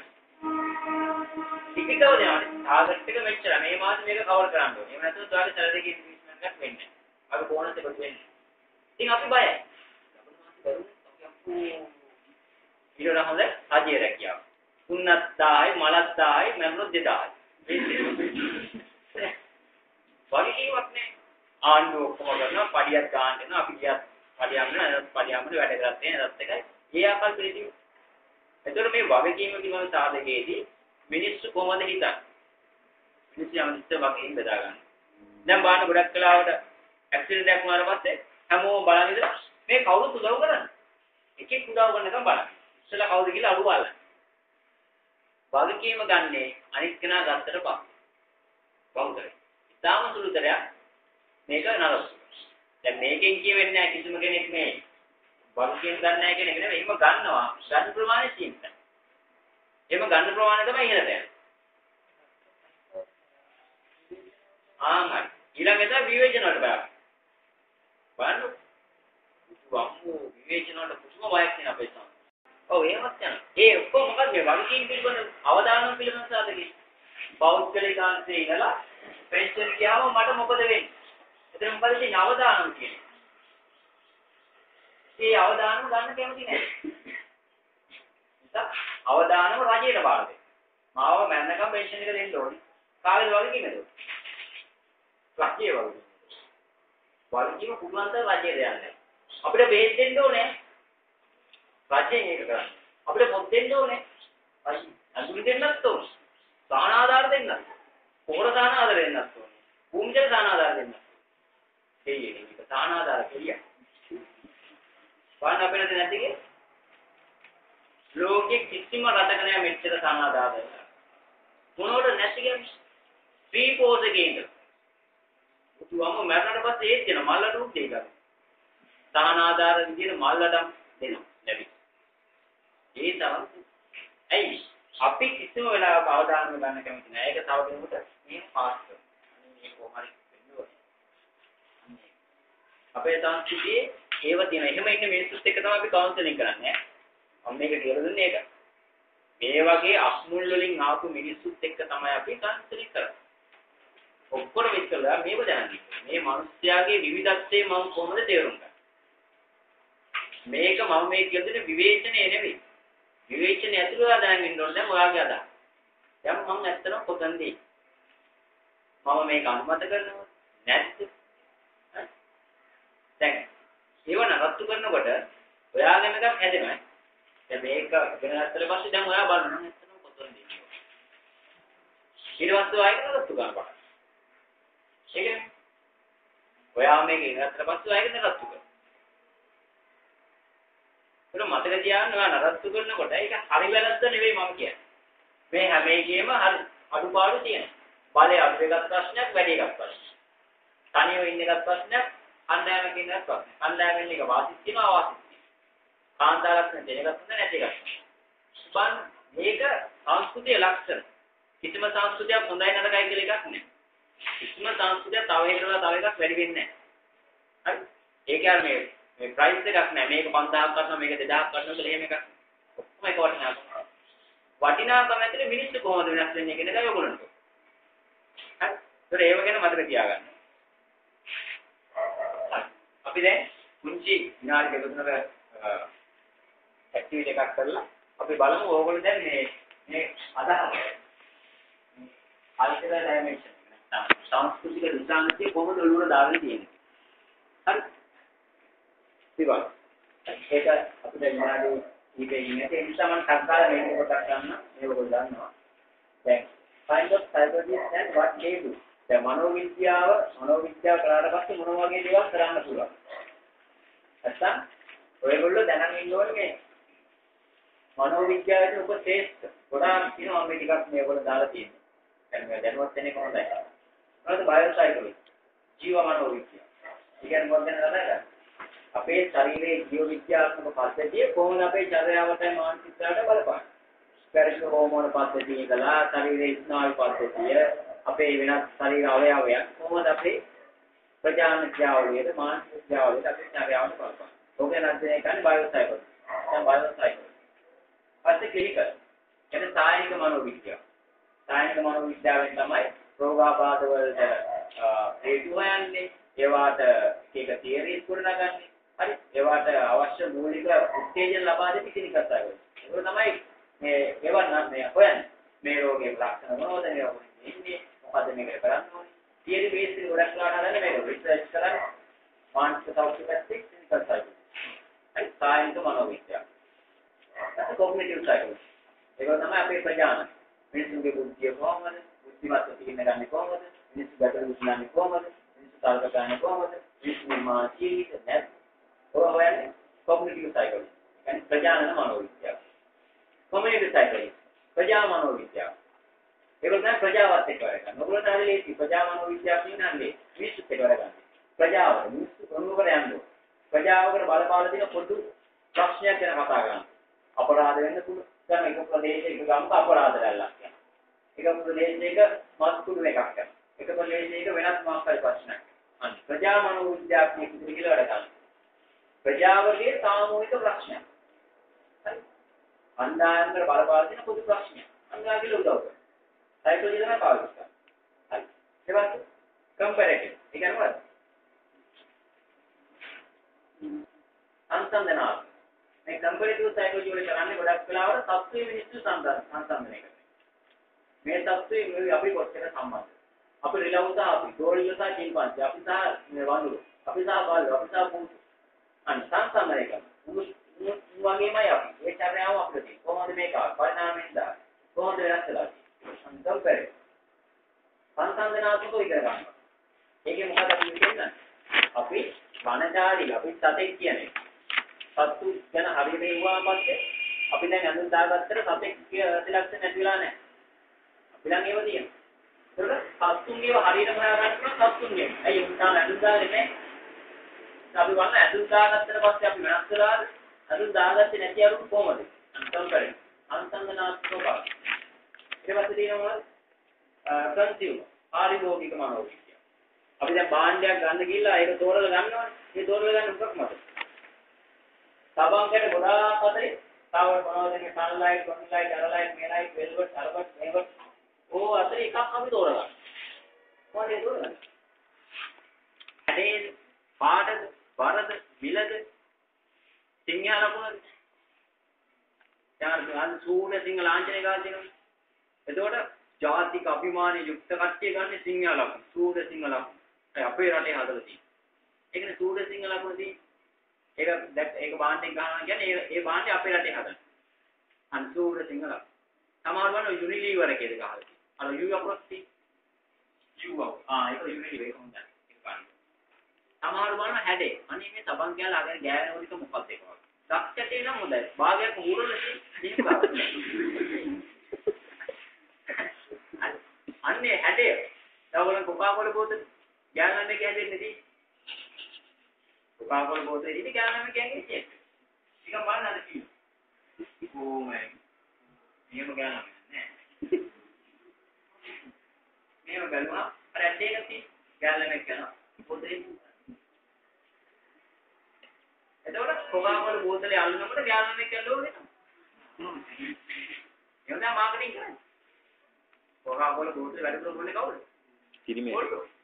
ටිකටව දෙනවා. ටාගට් එක මෙච්චර. මේ මාසෙ මේක කවර් කරන්න ඕනේ. එහෙම නැත්නම් ඔයාලට සැලරි ඉන්ක්‍රීස්මන්ට් එකක් වෙන්නේ නැහැ. අපි බෝනස් එකක් වෙන්නේ. ඉතින් අපි බයයි. ඊළඟ හොඳ ආදිය රැකියාව. තුන්දහයි මලදහයි මරණොත් දෙදහයි. වගකීමක් නෑ. ආණ්ඩුව ඔක්කොම කරනවා පඩියක් ගන්න දෙනවා අපි ගියත් පඩියම් නේද පඩියම් වල වැඩ කරත් තියෙන දත් එකයි. ඒ ආකල්ප පිළිදීම. ඒතර මේ වගකීම පිළිබඳ සාධකයේදී මිනිස්සු කොහොමද හිතන්නේ? මිනිස්සු යම්කිසි වගකීම් බෙදා ගන්න. දැන් බාන ගොඩක් කලාවට ඇක්සිඩන්ට් එකක් වුණාට පස්සේ හැමෝම බලන් ඉඳලා මේ කවුරුත් උදව් කරන්නේ? එකෙක් උදව් කරනකම් බලන්න. ඉස්සෙල්ලා කවුද කියලා අඩුව බලන්න. වගකීම ගන්නේ අනිත් කෙනා ගත්තට පස්සේ. බෞද්ධයි. ඉතාලම සුළුතරයක් මේක නරක. දැන් මේකෙන් කියවෙන්නේ නැහැ කිසිම කෙනෙක් මේ වගකීම් ගන්න නැහැ කියන එක නෙවෙයි. එහෙම ගන්නවා. ගන්න ප්‍රමාණය සීමිතයි. එහෙම ගන්න ප්‍රමාණය තමයි ඉහළට යන්නේ. ආන්හයි. ඊළඟට විවේචන වලට බලන්න. බලන්න. වම්මු විවේචන වලට පුදුම බයක් තියෙන අපේ සමාජය. ඔව් එහෙමත් යනවා. ඒ ඔක්කොම මොකද මේ වගකීම් පිළිබඳ අවධානය පිළිබඳ සාධකේ. පෞද්ගලිකාංශයේ ඉඳලා පෙන්ෂන් ගියාම මට මොකද වෙන්නේ? එතන මොකද තියෙන්නේ අවධානම කියන්නේ. ඒ අවධානම ගන්න කැමති නැහැ. නිසා අවධානම රජයට බාර දෙන්න. මාව මැන්නකම් පෙන්ෂන් එක දෙන්න ඕනේ. කාගෙද වගකීමද? රජයේ වගකීම. වගකීම පුළුවන් තරම් රජයේ දෙන්නේ. අපිට බේස් දෙන්න ඕනේ. රජයෙන් ඒක කරන්නේ. අපිට පොත් දෙන්න ඕනේ. රජ අඳුරු දෙන්නත් ඕනේ. සාහන ආධාර දෙන්නත්. පොහොර සාහන ආධාර දෙන්නත් ඕනේ. භූමිජල සාහන ආධාර දෙන්නත්. ඒ කියන්නේ සාහන ආධාර කියලා. බලන්න අපිට නැතිගේ ලෝකෙ කිසිම රටක නෑ මෙච්චර සානාදාරය. මොනවද නැති කියන්නේ? ත්‍රී පෝස් එකේ ඉඳලා. උතුම්ම මරණයට පස්සේ ඒත් දෙන මල්ලට උත් දෙයක්. සානාදාර විදියට මල්ලට දෙනවා. ලැබි. ඒ තරම් ඇයි අපි කිසිම වෙලාවක අවධානය ගන්න කැමති නෑ. ඒක තව කෙනෙකුට මේ පාස් කරනවා. මේ කොහොමද වෙන්නේ? අපේ සංස්කෘතියේ ඒව තියෙන. එහෙම ඉන්න මිනිස්සුත් එක්ක තමයි අපි කවුන්සලින් කරන්නේ. මම මේක කියලා දුන්නේ ඒක. මේ වගේ අස්මුල් වලින් ආපු මිනිස්සුත් එක්ක තමයි අපි කවුන්සලින් කරන්නේ. ඔක්කොම ඉස්සලා මේව දැනගන්න. මේ මිනිස්යාගේ විවිධත්වයේ මම කොහොමද තේරුම් ගන්නේ? මේක මම මේ කියන්නේ විවේචනය නෙවෙයි. විවේචනය ඇතුළේ දැනගෙන ඉන්න ඕනේ දැන් ඔයාගේ අදහස. දැන් මම ඇත්තටම කොතනද? මම මේක අනුමත කරනවද? නැත්ද? දැන් ඒව නරත්තු කරනකොට ඔයාගෙම එකක් හැදෙනවා. දැන් මේක ඉගෙන ගත්තට පස්සේ දැන් ඔයා බලනවා නැත්නම් කොතනද ඉන්නේ. ඊට පස්සේ ආයෙත් නරත්තු කරනවා. ඒකනේ. ඔයා මේක ඉගෙන ගත්තට පස්සේ ආයෙත් නරත්තු කරනවා. ඒක මතක තියාගන්න ඔයා නරත්තු කරනකොට ඒක හරි වැරද්ද නෙවෙයි මම කියන්නේ. මේ හැම එකේම හරි අඩුපාඩු තියෙනවා. බලය අඩු එකක් ප්‍රශ්නයක් වැඩි එකක් ප්‍රශ්නයක්. තනියම ඉන්න එකක් ප්‍රශ්නයක් අන්දායමක ඉන්න එකක් ප්‍රශ්නයක්. අන්දායමෙන් එක වාසිත් තියෙනවා අවාසිත් තියෙනවා. කාන්තාරක් නැති එකක් හොඳ නැති එකක්. බන් මේක සංස්කෘතිය ලක්ෂණ. කිසිම සංස්කෘතියක් හොඳයි නරකයි කියලා එකක් නැහැ. කිසිම සංස්කෘතියක් තව එකකට තව එකක් වැඩි වෙන්නේ නැහැ. හරි. ඒක යාර මේ මේ ප්‍රයිස් එකක් නැහැ. මේක පන්දාහක් කරනවා මේක දෙදාහක් කරනවා කියලා එහෙම එකක්. ඔක්කොම එක වටිනාකම. වටිනාකම ඇතුලේ මිනිස්සු කොහොමද වෙනස් වෙන්නේ කියන එකයි ඔයගොල්ලන්ට. හරි. ඒතර ඒව ගැන මතක තියාගන්න. අපි දැන් කුංචි විනාඩි දෙක තුනක ඇක්ටිවිටි එකක් කරලා අපි බලමු ඕගොල්ලෝ දැන් මේ මේ අදහස අල්ටර් ඩයිමන්ෂන් සංස්කෘතික විශ්වාසයේ කොහොමද ඔළුවට දාගෙන තියෙන්නේ. හරි. ඉතින් ඒක අපිට විනාඩි ඊපේ ඉන්නේ ඒ නිසා මම තත්කාල මේක පොඩක් ගන්න මේක ඔයගොල්ලෝ දන්නවා. දැන් find out psychologists and what they do. දැන් මනෝවිද්‍යාව මනෝවිද්‍යාව කරාට පස්සේ මොන වගේ දේවල් කරන්න පුළුවන්. නැත්තම් ඔයගොල්ලෝ දැනන් ඉන්න ඕනේ මේ මනෝවිද්‍යාවේ උපශේෂ්ඨ ගොඩාක් තියෙනවා මේ ටිකක් මේගොල්ලෝ දාලා තියෙනවා. يعني මේ දැනුවත් වෙන්නේ කොහොමද? මොනවද බයෝසයිකොලොජි? ජීව මනෝවිද්‍යාව. ඒ කියන්නේ මොකක්ද නේද? අපේ ශරීරයේ ජීව විද්‍යාත්මක පද්ධතිය කොහොමද අපේ චර්යාවට මානසිකතාවට බලපාන්නේ? ස්පර්ශ හෝමෝන පද්ධතිය ඉඳලා ශරීරයේ ස්නායු පද්ධතිය අපේ වෙනස් ශරීර අවයවයන් කොහොමද අපේ ප්‍රජාන ක්‍රියාවලියද මානසික ක්‍රියාවලියද අපේ චර්යාවට බලපාන්නේ? ඕකේ අධ්‍යයනය කරන්නේ බයෝසයිකොලොජි. දැන් බයෝසයිකොලොජි. පස්සේ ක්ලිනිකල්. කියන්නේ සායනික මනෝවිද්‍යාව. සායනික මනෝවිද්‍යාවෙන් තමයි රෝගාබාධ වලට හේතු හොයන්නේ. ඒවාට එක එක තියරිස් පුරනගන්නේ. හරි. ඒවාට අවශ්‍ය මූලික උත්තේජන ලබා දෙන්න ක්ලිනිකල් සයිකොලොජි. ඒක තමයි මේ ඒවා නම් මේ හොයන්නේ. මේ රෝගයේ ලක්ෂණ මොනවද? මේ රෝගෙ ඉන්නේ මොකද මේක කරන්න ඕනේ? තියරි බේස් එක ගොඩක් කරලා හදන්නේ මේක රිසර්ච් කරන්නේ. මානසික සෞඛ්‍ය පැත්තේ ක්ලිනිකල් සයිකොලොජි. හරි. සායනික මනෝවිද්‍යාව. ඒක කොග්නිටිව් සයිකොලොජි. ඒක තමයි අපේ ප්‍රඥාන. මිනිසුන්ගේ බුද්ධිය කොහොමද? බුද්ධිමත්ව තීරණ ගන්න කොහොමද? මිනිස්සු ගැටලු විසඳන්නේ කොහොමද? මිනිස්සු තර්ක ගන්න කොහොමද? මිනිස්සු නිර්මාණ ජීවිත නැත්. ඔය හොයන්නේ කොග්නිටිව් සයිකොලොජි. يعني ප්‍රඥාන මනෝවිද්‍යාව. Community psychology. ප්‍රජා මනෝවිද්‍යාව. ඒක තමයි ප්‍රජාවත් එක්ක වැඩ කරන්නේ. ඔයගොල්ලෝ තාලේ ලේසි ප්‍රජා මනෝවිද්‍යාව කියන්නේ මිනිස්සුත් එක්ක වැඩ කරන්නේ. ප්‍රජාව මිනිස්සු කොහොමද යන්නේ? ප්‍රජාවකට බලපාන දින පොදු ප්‍රශ්නයක් ගැන කතා කරනවා. අපරාධ වෙන්න පුළුවන්. දැන් එක ප්‍රදේශයක ගමක අපරාධ රැල්ලක් යනවා. එක ප්‍රදේශයක මස්කුඩු එකක් යනවා. එක ප්‍රදේශයක වෙනස් මාර්ගය ප්‍රශ්නයක්. අනිත් ප්‍රජා මනෝවිද්‍යාත්මක ඉදිරි කියලා වැඩ කරනවා. ප්‍රජාවගේ සාමූහික ප්‍රශ්නයක්. හරි. අන්දායන්තර බලපාන දින පොදු ප්‍රශ්නයක්. අන්දායන්ගේ උදව් කරනවා. සයිකොලොජි තමයි පාවිච්චි කරන්නේ. හරි. ඊට පස්සේ කම්පැරටිව්. ඒ කියන්නේ මොකක්ද? සංසන්දනාත්මක. මේ කම්පැරටිව් සයිකොලොජි වල කරන්නේ ගොඩක් වෙලාවට තත්ත්වයේ මිනිස්සු සංසන්දනය කරනවා. මේ තත්ත්වයේ මේ අපි කොච්චර සම්බන්ධද? අපි රිලවුස අපි ගෝලියෝ සහ චිම්පන්සි අපි සහ මේ වඳුරු අපි සහ බල්ලෝ අපි සහ පුතු අන්න සංසන්දනය කරනවා. වගේමයි අපි. ඒ චර්යාව අපිට තියෙනවා. කොහොමද මේක පරිණාමයෙන් දාන්නේ? කොහොමද වෙනස් වෙලා තියෙන්නේ? සංකම්පැරේ. සංසන්දනාත්මකව ඉගෙන ගන්නවා. ඒකේ මොකද අපි කියන්නේ? අපි වනචාරී අපි සතෙක් කියන්නේ. සත්තු ගැන හරියට ඉවුවා පස්සේ අපි දැන් අඳුන් දාගත්තට සතෙක් ප්‍රතිලක්ෂණ නැති වෙලා නැහැ. අපි ළඟ ඒව තියෙනවා. ඒකට සත්තුන්ගේව හරියටම හොයාගන්න පුළුවන් සත්තුන්ගේ. ඇයි උන් තාම අඳුන් දාන්නේ නැහැ? අපි වන්න අඳුන් දාගත්තට පස්සේ අපි වෙනස් වෙලාද? අඳුන් දාගත්තේ නැති අරුත් කොහමද? අන්තම් කරේ. අන්තංගනාත්මක බව. ඊට පස්සේ තියෙනවා කන්සියුමර් පාරිභෝගික මනෝවිද්‍යාව. අපි දැන් භාණ්ඩයක් ගන්න ගිහිල්ලා ඒක තෝරලා ගන්නවනේ. මේ තෝරලා ගන්න උගක් මත. සබංගකට ගොඩාක් අතරේ තව මොනවද මේ සන්ලයිට්, කොන්ලයිට්, අරලයිට්, මේලයිට්, වෙල්වට්, අරබට්, මේවට් ඕ අතරේ එකක් අපි තෝරගන්න. මොකද ඒ තෝරගන්නේ? ඇදේ පාඩද, වරද, විලද, සිංහල ලකුණද? යාර සූඩ සිංහල ලාංඡනය ගාලා තියෙනවා. එතකොට ජාතික අභිමානයේ යුක්ත කට්ටිය ගන්න සිංහල ලකුණු. සූඩ සිංහල ලකුණු. ඒ අපේ රටේ හදලා තියෙන්නේ. ඒකනේ සූඩ සිංහල ලකුණු තියෙන්නේ. ඒක දැක් ඒක බාණ්ඩෙන් ගන්නවා කියන්නේ ඒ ඒ බාණ්ඩේ අපේ රටේ හදලා. අන්සූර සිංහල. සමහර වල යුනිලිවර් එකේද ගහලා තියෙනවා. අර යු අප්‍රොක්ටි යු ආ ඒක යුනිලිවර් එක හොඳයි. ඒක ගන්න. සමහර වල හැඩේ. අනේ මේ සබන් කියලා අගර ගෑනෝලික මොකක්ද ඒක වගේ. දක්ෂටේ නම් හොඳයි. භාගයක් ඌරලා තියෙන අන්නේ හැඩය. තවලන් කොකාකෝලා බෝතල ගෑනන්නේ කැදෙන්නේ නැති. කොකාකෝලා බෝතලේ ඉන්නේ ගෑනන්නේ කියන්නේ ඉන්නේ. ටිකක් බලන්න අර කි. ඕ මයි. මේව ගෑනන්නේ නෑ. මේව ගල්වා අර ඇඩේ නැති ගෑනන්නේ කරනවා. පොතේ. එතකොට කොකාකෝලා බෝතලේ අල්ලනකොට ගෑනන්නේ කැල්ලෝ වෙනවා. හ්ම්. එවනා මාකටිං කරන්නේ. කොකාකෝලා බෝතලේ වැඩ කරන්නේ කවුද? කිරිමේ.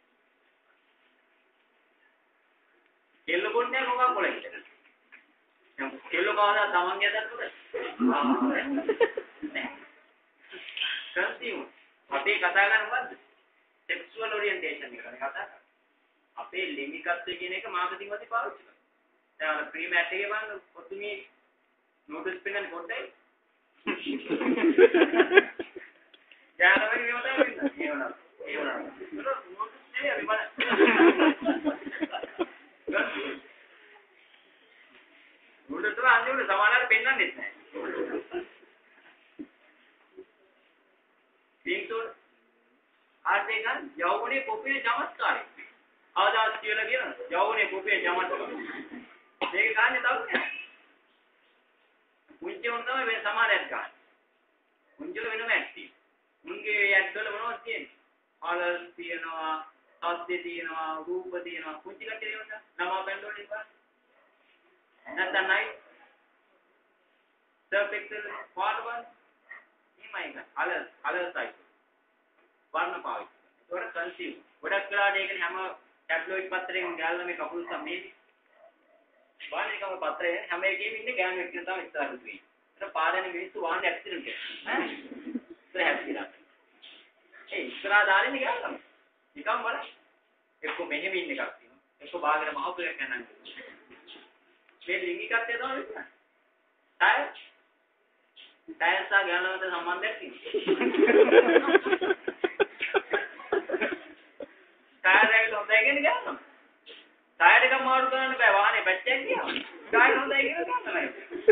කෙල්ල බොන්නේ කොකාකෝලා ඉන්නේ. දැන් කෙල්ල කවදා තමන්ගේ අදන්නද? ආ නෑ. කන්සියුමර්. අපි කතා කරන්නේ මොකද්ද? සෙක්ෂුවල් ඔරියන්ටේෂන් එක ගැන කතා කරා. අපේ ලිංගිකත්වය කියන එක මාකටිං වලදී පාවිච්චි කරනවා. දැන් අර ප්‍රී මැට් එකේ බලන්න ඔතුමි නෝටිස් පෙන්නන්නේ පොඩ්ඩයි. යාළුවෝ මේව තමයි වෙන්නේ. ඒවනම්. ඒවනම්. නෝටිස් නේ අපි බලන්න. මුලතර අන්තිමට සමානව පෙන්වන්නේ නැහැ. දීන්තෝ ආදේගන් යෞවනයේ පොපේ චමත්කාරය. ආදාස් කියලා කියන යෞවනයේ පොපේ චමත්කාරය. මේක ගන්න තවන්නේ. මුංජෝන් තමයි මේ සමානයක් ගන්න. මුංජල වෙනම ඇක්ටි. මුංගේ ඇක්වල මොනවද තියෙන්නේ? කලර් තියෙනවා, සද්ද තියෙනවා, රූප තියෙනවා. කුංචි කටේ වුණා. නම බැලුවොත් ඉතින් නැත්නම් නයි සර්ෆෙක්සල් පාඩවන් ඉමයික කලර් කලර් සයිස් වර්ණ පාවිච්චි. ඒකට කන්සියුම්. ගොඩක් වෙලාවට ඒකනේ හැම ටැබ්ලොයිඩ් පත්‍රයෙන් ගාල්ලා මේ කකුල් සම්මේ වාහනේකම පත්‍රය හැම එකෙම ඉන්නේ ගෑනු එක්ක තමයි ඉස්සරහට වෙන්නේ. ඒක පාරේ මිනිස්සු වාහනේ ඇක්සිඩන්ට් එකක්. ඈ ඉස්සරහ හැප්පිලා. ඒ ඉස්සරහ දාන්නේ ගෑනු. නිකන් බලන්න. එක්ක මෙහෙම ඉන්න එකක් තියෙනවා. එක්ක බාහිර මහපුරයක් යනවා. මේ ලිංගිකත්වය තමයි වෙන්නේ. ටයර් ටයර් සහ ගෑනුන්ට සම්බන්ධයක් තියෙනවා. ටයර් එක හොඳයි කියන්නේ ගෑනු. ටයර් එක මාරු කරන්න බෑ වාහනේ පැච්චක් කියනවා. ටයර් හොඳයි කියලා ගන්නයි.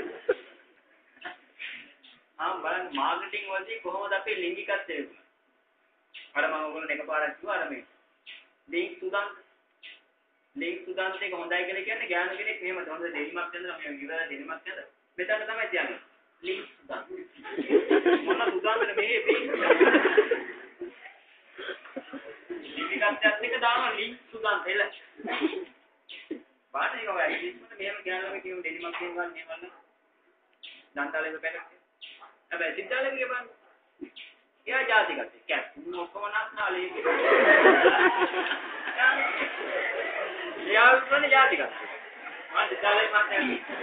ආ බලන්න මාකටිං වලදී කොහොමද අපේ ලිංගිකත්වය වෙන්නේ? අර මම ඔයගොල්ලෝ එකපාරක් කිව්වා අර මේ ලිංග සුදාන් ලිංග සුදාන් දෙක හොඳයි කියලා කියන්නේ ගෑනු කෙනෙක් මෙහෙම හොඳ දෙලිමක් ඇඳලා මේ ඉවර දෙලිමක් ඇඳ මෙතන තමයි තියන්නේ. ලිංග සුදාන්. මොන සුදාන්ද මේ මේ ලිංගිකත්වයට එක දානවා ලිංග සුදාන් එල. බාහිර එක වයි ඉස්මත මෙහෙම ගෑනුම කියමු දෙලිමක් කියනවා නේ බලන්න. දන්තාලේ පැලක්. හැබැයි සිද්ධාලේ කියපන්. එයා ජාතිකත් කැප් ඔක්කොම නැත්නාලේ. එයා උන්නේ ජාතිකත්. මම සිද්ධාලේ මාතේ.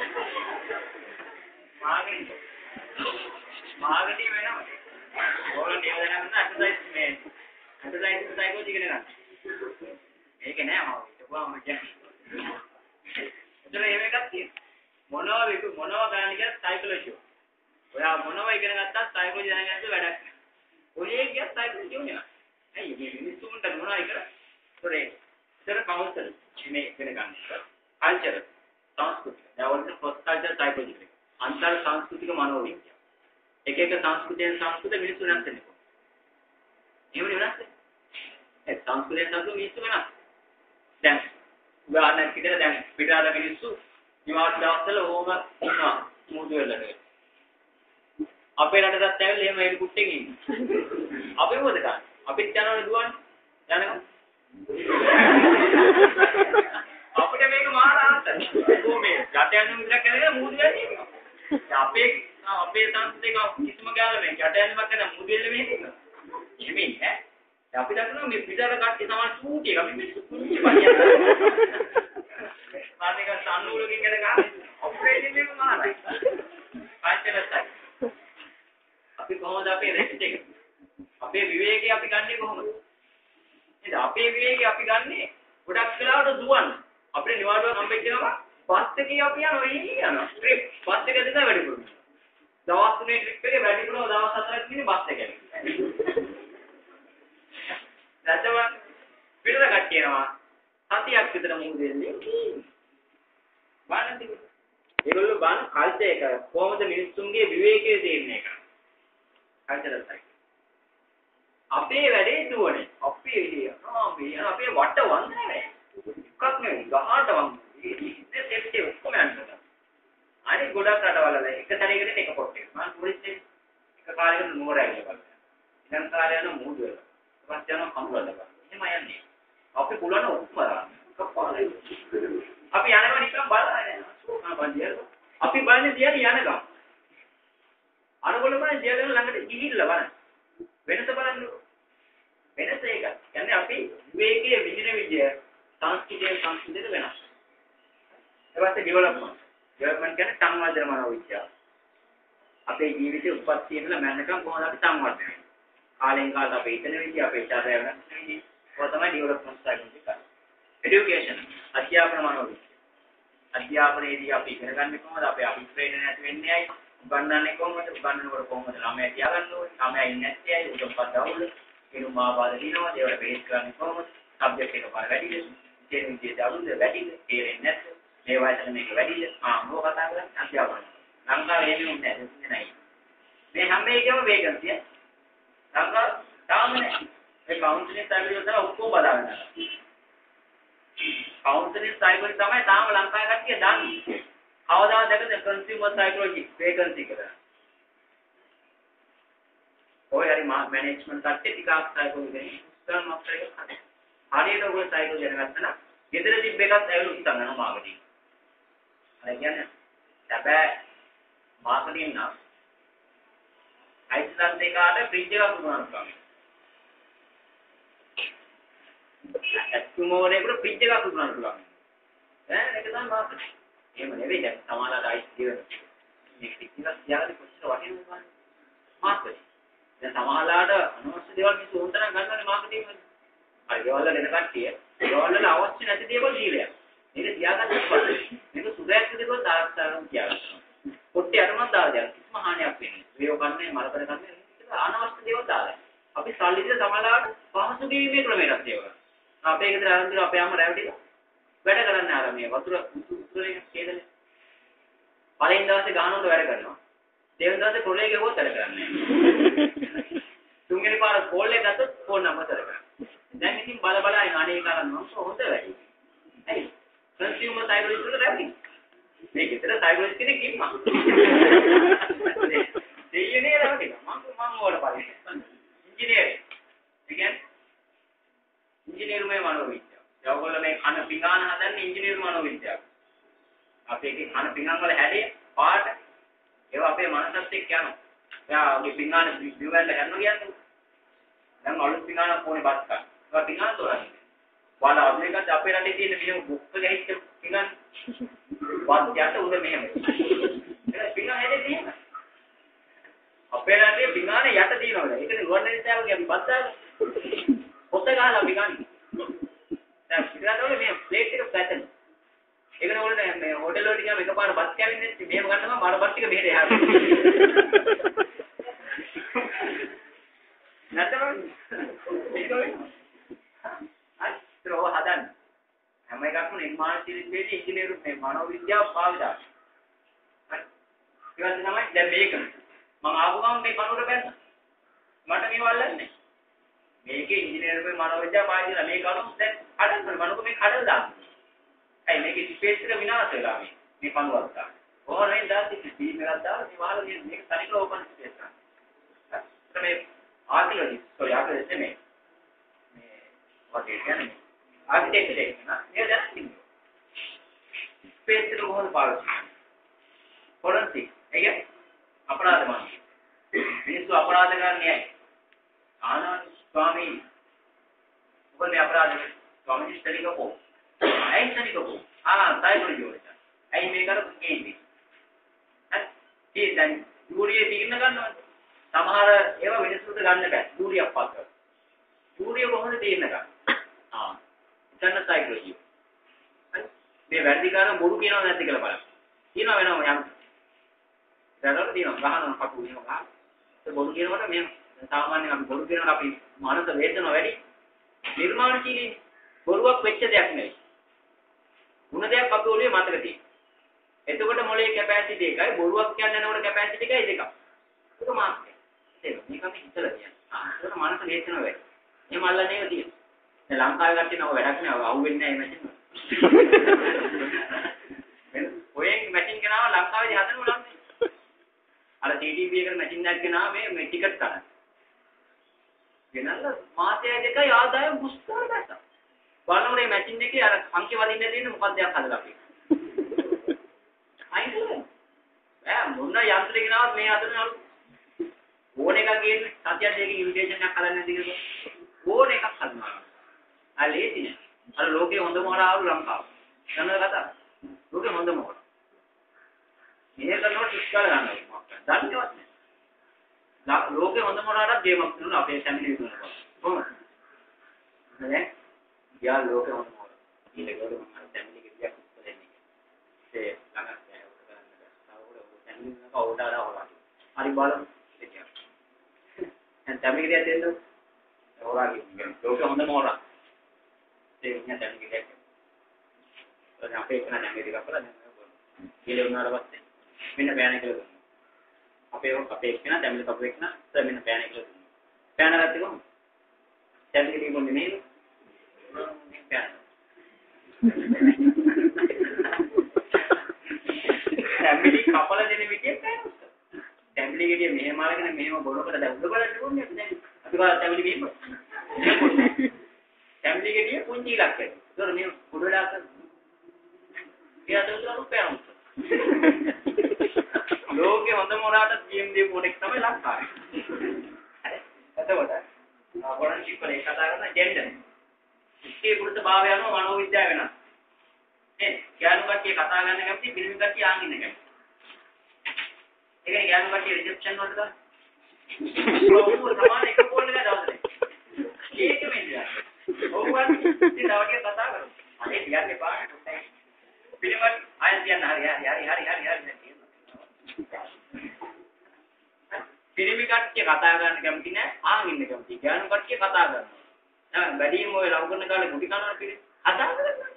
මාගෙන් මාගෙන් වෙනවා. ඕන නියෝජනය කරන එක්සර්සයිස් මේ එක්සර්සයිස් සයිකෝලොජි කියන එක. මේක නෑ මම හිතුවාම කියන්නේ. ඒතර මේකක් තියෙනවා. මොනවා විකු මොනවා ගන්න කියන සයිකෝලොජි. ඔයා මොනවා ඉගෙන ගත්තා සයිකෝලොජි දැනගන්න වැඩක් නෑ. ඔය කිය සයිකෝලොජි උනේ. ඇයි මේ මිනිස්සුන්ට මොනවා ඉගෙන? ඒතරේ ඒතර කවුන්සල් මේ ඉගෙන ගන්න. කල්චර් සංස්කෘතිය. දැන් ඔන්න පොත් කල්චර් සයිකෝලොජි. අන්තර් සංස්කෘතික මනෝවිද්‍යාව. එක එක සංස්කෘතියෙන් සංස්කෘතිය මිනිස්සු වෙනස් වෙනවා. එහෙම වෙනස් වෙනවා. ඒ සංස්කෘතියෙන් සංස්කෘතිය මිනිස්සු වෙනස්. දැන් උදාහරණයක් විදිහට දැන් පිටාද මිනිස්සු නිවාස දවස්වල ඕම ඉන්නවා මුදු වෙලට. අපේ රටටත් ඇවිල්ලා එහෙම එළි කුට්ටෙන් ඉන්නේ. අපි මොකද කරන්නේ? අපිත් යනවනේ දුවන්නේ. යනවා. අපිට මේක මාර ආසයි. කොහොමද? යට යන විදිහක් කරගෙන මුදු වෙන්නේ. අපේ අපේ සංස්කෘතික කිසිම ගාල මේ යට යන්නවත් කරන මුදු වෙන්නේ මේක. එහෙමයි ඈ. අපි දන්නවා මේ පිටාර කට්ටිය තමයි සූටි එක. අපි මේ සූටි පදියා. මානේක සම්නූලකින් ගැන ගන්න. ඔපරේෂන් එක මාරයි. ආච්චරසයි. අපි කොහොමද අපේ රෙස්ට් එක? අපේ විවේකී අපි ගන්නෙ කොහොමද? නේද? අපේ විවේකී අපි ගන්නෙ ගොඩක් වෙලාවට දුවන්න. අපේ නිවාඩුවක් හම්බෙච්ච ගමන් බස් එකේ අපි යනවා ඊ යනවා. ට්‍රිප් බස් එක දෙක වැඩි කරුවා. දවස් තුනේ ට්‍රිප් එකේ වැඩි කරුවා දවස් හතරක් ඉන්නේ බස් එකේ. දැන් පිටර කට්ටියනවා. සතියක් විතර මුහුද දෙන්නේ. බලන්න. ඒගොල්ලෝ බලන කල්චර් එක කොහොමද මිනිස්සුන්ගේ විවේකයේ තේරෙන්නේ එක. කල්චර් අපේ වැඩේ දුවනේ. අපේ ඉතිය. ආ මේ අපේ වට වන්දනේ නෑ. එකක් නෙවෙයි ගහට වන්දනේ. ඉතින් සෙට් එක ඔක්කොම යනවා. අනිත් ගොඩක් රටවල එක තරයකට එක පොට්ටේ. මම ටූරිස්ට් එක කාලයකට නුවර ඇවිල්ලා බලන්න. ඉතින් කාලය යන මූඩ් වල. ඊපස්සේ යනවා කම්බල බලන්න. එහෙම යන්නේ. අපි පුළුවන් ඔක්කොම බලන්න. කපාලේ. අපි යනවා නිකන් බලන්නේ නෑ. අපි බලන්නේ දිහා යන ගම. අරගොල්ලෝ බලන්නේ දිහා ළඟට ගිහිල්ලා බලන්න. වෙනස බලන්න. වෙනස ඒක. කියන්නේ අපි විවේකයේ විදින විදිය සංස්කෘතිය සංස්කෘතියට වෙනස්. ඊපස්සේ ඩෙවලොප්මන්ට්. ඩෙවලොප්මන්ට් කියන්නේ සංවර්ධන මනෝවිද්‍යාව. අපේ ජීවිතේ උපත්ති ඉඳලා මරණකම් කොහොමද අපි සංවර්ධනය වෙන්නේ? කාලෙන් කාලට අපේ හිතන විදිය අපේ ඉච්ඡාව වෙනස් වෙන්නේ. ඔය තමයි ඩෙවලොප්මන්ට් සයිකෝලොජි කියන්නේ. එඩියුකේෂන් අධ්‍යාපන මනෝවිද්‍යාව. අධ්‍යාපනයේදී අපි ඉගෙන ගන්න කොහොමද? අපේ අභිප්‍රේරණය නැති වෙන්නේ ඇයි? උගන්වන්නේ කොහොමද? උගන්වනකොට කොහොමද ළමයා තියාගන්න ඕනේ? ළමයා ඉන්නේ නැත්තේ ඇයි? උදම්පත් දවුල. ඒනු මාපාද දිනනවා. ඒවට බේස් කරන්නේ කොහොමද? සබ්ජෙක්ට් එක පාර වැඩිද? ඉතින් විදිහට අරුන්ද වැඩිද? තේරෙන්නේ නැත්නම් මේ වයසට මේක වැඩිද? ආ මොකක් කතා කරන්නේ? අධ්‍යාපනය. ලංකාවේ එහෙම නැහැ. නෑ. මේ හැම එකම වේගන්තිය. ලංකාව තාම නෑ. මේ කවුන්සිලින් සයිකෝලොජි තමයි ඔක්කොම බදාගන්න. කවුන්සිලින් සයිකෝලොජි තමයි තාම ලංකාවේ කට්ටිය දන්නේ. කවදාවත් දැකද කන්සියුමර් සයිකෝලොජි වේකන්සි කියලා. ඔය හරි මැනේජ්මන්ට් කට්ටිය ටිකක් සයිකෝලොජි ගැන උත්සාහ මාත්‍ර එක කරනවා. හරියට ඔයගොල්ලෝ සයිකෝලොජි දැනගත්තා නම් ගෙදර තිබ්බ එකත් ඇවිල්ලා උත්සාහ කරනවා මාකටිං. හරි කියන්නේ හැබැයි මාකටිං නම් අයිස්ලන්ත එකට ෆ්‍රිජ් එකක් උගන්වනවා. ඇස්තුමෝරේකට ෆ්‍රිජ් එකක් උගන්වනවා. ඈ ඒක තමයි මාකටිං. එහෙම නෙවෙයි දැන් සමානලාට අයිස් කියන මේ ෆ්‍රිජ් එක තියාගෙන කොච්චර වටිනවද මාකටිං. දැන් සමානලාට අනවශ්‍ය දේවල් මිස උන්ටන ගන්නනේ මාකටිං වල. අර ඒවල දෙන කට්ටිය ඒවල වල අවශ්‍ය නැති දේවල් දීලා. මේක තියාගන්න බෑ. මේක සුදෑක්ක දේවල් තාක්ෂාරම් තියාගන්න. පොට්ටේ අරමත් දාලා දෙන්න. කිසිම හානියක් වෙන්නේ නැහැ. වේව කන්නේ මලකඩ කන්නේ අනවශ්‍ය දේවල් දාලා. අපි සල්ලි දෙන සමානලාට පහසු දීීමේ ක්‍රමයක් තියෙනවා. අපේ ගෙදර ආරම්භ අපේ අම්ම රැවටිලා වැඩ කරන්න ආරම්භය වතුර උතුරේ කේදලේ පළවෙනි දවසේ ගහනකොට වැඩ කරනවා දෙවෙනි දවසේ කොල්ලේ ගෙවුවොත් වැඩ කරන්නේ තුන්වෙනි පාර කෝල් එක ගත්තොත් ෆෝන් නම්බර් කරගන්න දැන් ඉතින් බල බල අය අනේ කරනවා හොඳ වැඩි හරි කන්සියුමර් සයිකෝලොජි වල රැවටි මේක විතර සයිකෝලොජි කෙනෙක් ඉන්නවා දෙයියනේ රැවටි මම මම ඕන බලන්න ඉංජිනේර කියන්නේ ඉංජිනේරුමේ මනෝවිද්‍යාව. ඒගොල්ලෝ මේ කන පිඟාන හදන්නේ ඉංජිනේරු මනෝවිද්‍යාව. අපේ කන පිඟාන වල හැඩය පාට ඒවා අපේ මනසත් එක්ක යනවා. එයා මේ පිඟාන දිවවැල්ල යනවා කියන්නේ. දැන් අලුත් පිඟාන කොහේ බස් ගන්න. ඒවා පිඟාන තෝරන්නේ. වල අපේකට අපේ රටේ තියෙන මෙහෙම බුක්ක ගහිච්ච පිඟාන වත් යට උඩ මෙහෙම. ඒක පිඟාන හැදේ තියෙන. අපේ රටේ පිඟාන යට තියෙනවා. ඒකනේ රුවන්වැලිසෑවගේ අපි බස් දාලා පොත ගහලා අපි ගන්න. දැන් පිටරටවල මේ ප්ලේට් එක පැටර්න්. ඒකන වල මේ හොටෙල් වලට ගියාම එකපාර බස් කැවින්නේ මෙහෙම ගන්නවා මාර බස් ටික මෙහෙට එහාට. නැත්නම් ඒක වෙයි. අත්‍රෝ හදන්න. හැම එකක්ම නිර්මාණශීලී දෙයක් ඉංජිනේරු මේ මනෝවිද්‍යාව පාවිච්චි කරනවා. මේක මම ආපු ගමන් මේ කනුර බැන්න. මට මේව අල්ලන්නේ. මේකේ ඉංජිනේරුවේ මනෝවිද්‍යාව පාදිලා මේ කණු දැන් හදන්න මනෝක මේ හදලා දාන්න. ඇයි මේකේ ස්පේස් එක විනාශ වෙලා මේ මේ කණුවක් දාන්න. ඕනෙන් දාති බීම් එකක් දාලා මේ වහල මේක තනිකර ඕපන් ස්පේස් ගන්න. මේ ආර්කියොලොජි සෝරි ආර්කියොලොජි මේ මේ වගේ කියන්නේ ආර්කිටෙක්චර් එක නා මේ දැනගන්න. ස්පේස් එක කොහොමද පාවිච්චි කරන්නේ? ෆොරන්සික් ඒක අපරාධ මාන. මිනිස්සු අපරාධ කරන්නේ ඇයි? ආනන්ද ස්වාමී ඔබ මේ අපරාධ ස්වාමීන් ස්ටඩි කරපො. ඇයි ස්ටඩි කරපො? ආ සයිකොලොජි වලට. ඇයි මේ කරපු කේන්ති? හරි. ඒ දැන් යූරියේ තීරණ ගන්නවා. සමහර ඒවා මිනිස්සුන්ට ගන්න බෑ. යූරියක් පස්ස. යූරිය කොහොමද තීරණ ගන්නේ? ආ. ඉතන සයිකොලොජි. මේ වැඩිකාරම බොරු කියනව නැද්ද කියලා බලන්න. කියනවා වෙනම යම්. දැනට තියෙනවා ගහනවා කපු වෙනවා. ඒ බොරු කියනකොට මේ සාමාන්‍යයෙන් අපි බොරු කියනකොට අපි මානසික වේදනාව වැඩි. නිර්මාණශීලී බොරුවක් වෙච්ච දෙයක් නෙවෙයි. ಗುಣ දෙයක් අපි ඔළුවේ මතක තියෙනවා. එතකොට මොලේ කැපැසිටි එකයි බොරුවක් කියන්නේ නේද කැපැසිටි එකයි දෙකක්. ඒක මාස්ක්. ඒක මේක අපි හිතලා කියන්නේ. ආ ඒක මානසික වේදනාව වැඩි. එහෙම අල්ලන්නේ නේද තියෙන්නේ. දැන් ලංකාවේ කට්ටිය නෝ වැඩක් නෑ අහුවෙන්නේ නෑ මේ මැෂින්. ඔයෙන් මැෂින් කරනවා ලංකාවේදී හදනවා නම් අර ටීටීවී එකට මැෂින් එකක් ගෙනාවා මේ මේ ටිකට් කරන්න. ගෙනල්ලා මාසය දෙකයි ආදායම පුස්තකවල දැක්කා. බලනකොට මේ මැෂින් එකේ අර අංක වදින්න තියෙන මොකක්ද යක් හදලා අපි. අයිතිද? ඈ මොන යන්ත්‍රය ගෙනාවත් මේ අතන අලු ඕන එකක් ගේන්නේ සතියක් දෙකකින් ඉන්විටේෂන් එකක් හදන්න දෙන්නේ. ඕන එකක් හදනවා. ආ ලේසි නෑ. අර ලෝකේ හොඳම හොරාවු ලංකාව. යනවා කතා. ලෝකේ හොඳම හොර. මේක කරනකොට ඉස්කාල ගන්නවා. දන්නේවත් නෑ. ලෝකේ හොඳම හොරාට ගේමක් කරනවා අපේ ෆැමිලි විතරක්. කොහොමද? නෑ. යා ලෝකේ හොඳම හොර. ඊළඟට මම ෆැමිලි ගෙඩියක් උස්සන්නේ. ඒ ළඟ නෑ උඩ කරන්න බෑ. තවුඩ ෆැමිලි එක අවුටාලා හොරා. හරි බලමු. දැන් ෆැමිලි ගෙඩියක් දෙන්න. හොරා කියන්නේ ලෝකේ හොඳම හොරා. ඒ විඤ්ඤාණ ෆැමිලි ගෙඩියක්. දැන් අපේ කෙනා නම් මේක කරලා දැන් ඊළඟ උනාට පස්සේ මෙන්න බෑන කියලා දුන්නා. අපේ අපේ කෙනා ෆැමිලි කපු එකනා සර් මෙන්න බෑන කියලා දුන්නා. බෑන ගත්තේ කොහොමද? ෆැමිලි ගෙඩිය මොන්නේ නේද? බෑන. ෆැමිලි කපල දෙන විදිය බෑන උස්ස. ෆැමිලි ගෙඩිය මෙහෙම අරගෙන මෙහෙම බොනකොට දැන් උඩ බලන්න ඕනේ දැන් අපි බලන්න ෆැමිලි මෙහෙම. ෆැමිලි ගෙඩිය පුංචි ඉලක්කයක්. ඒතර මේ පොඩ දාන්න. එයාට උදව් කරනවා. ලෝකේ හොඳම මොරාට ගේම් දීපු කෙනෙක් තමයි ලංකාවේ. හරි. එතකොට අපරන්ෂිප් වල කතා කරන ජෙන්ඩර්. ඉස්කේ පුරුත භාවය යනවා මනෝවිද්‍යාව වෙනස්. ඒ ඥාන කට්ටිය කතා ගන්න කැමති පිළිමි කට්ටිය ආන් ඉන්න කැමති. ඒකනේ ඥාන කට්ටිය රිසෙප්ෂන් වලට දාන. ප්‍රොෆෙසර් සමාන එක පොල් එක දාන්නේ. ඒක මෙන්න. ඕවත් ඉතින් තවටිය කතා කරමු. අනේ කියන්නේ පාට කොටයි. පිළිමත් ආයෙත් කියන්න හරි හරි හරි හරි හරි හරි පිළිමි කට්ටිය කතා කරන්න කැමති නෑ ආන් ඉන්න කැමති ඥාන කට්ටිය කතා කරනවා දැන් වැඩිම ඔය ලව් කරන කාලේ මුටි කනවා පිළි කතා කරනවා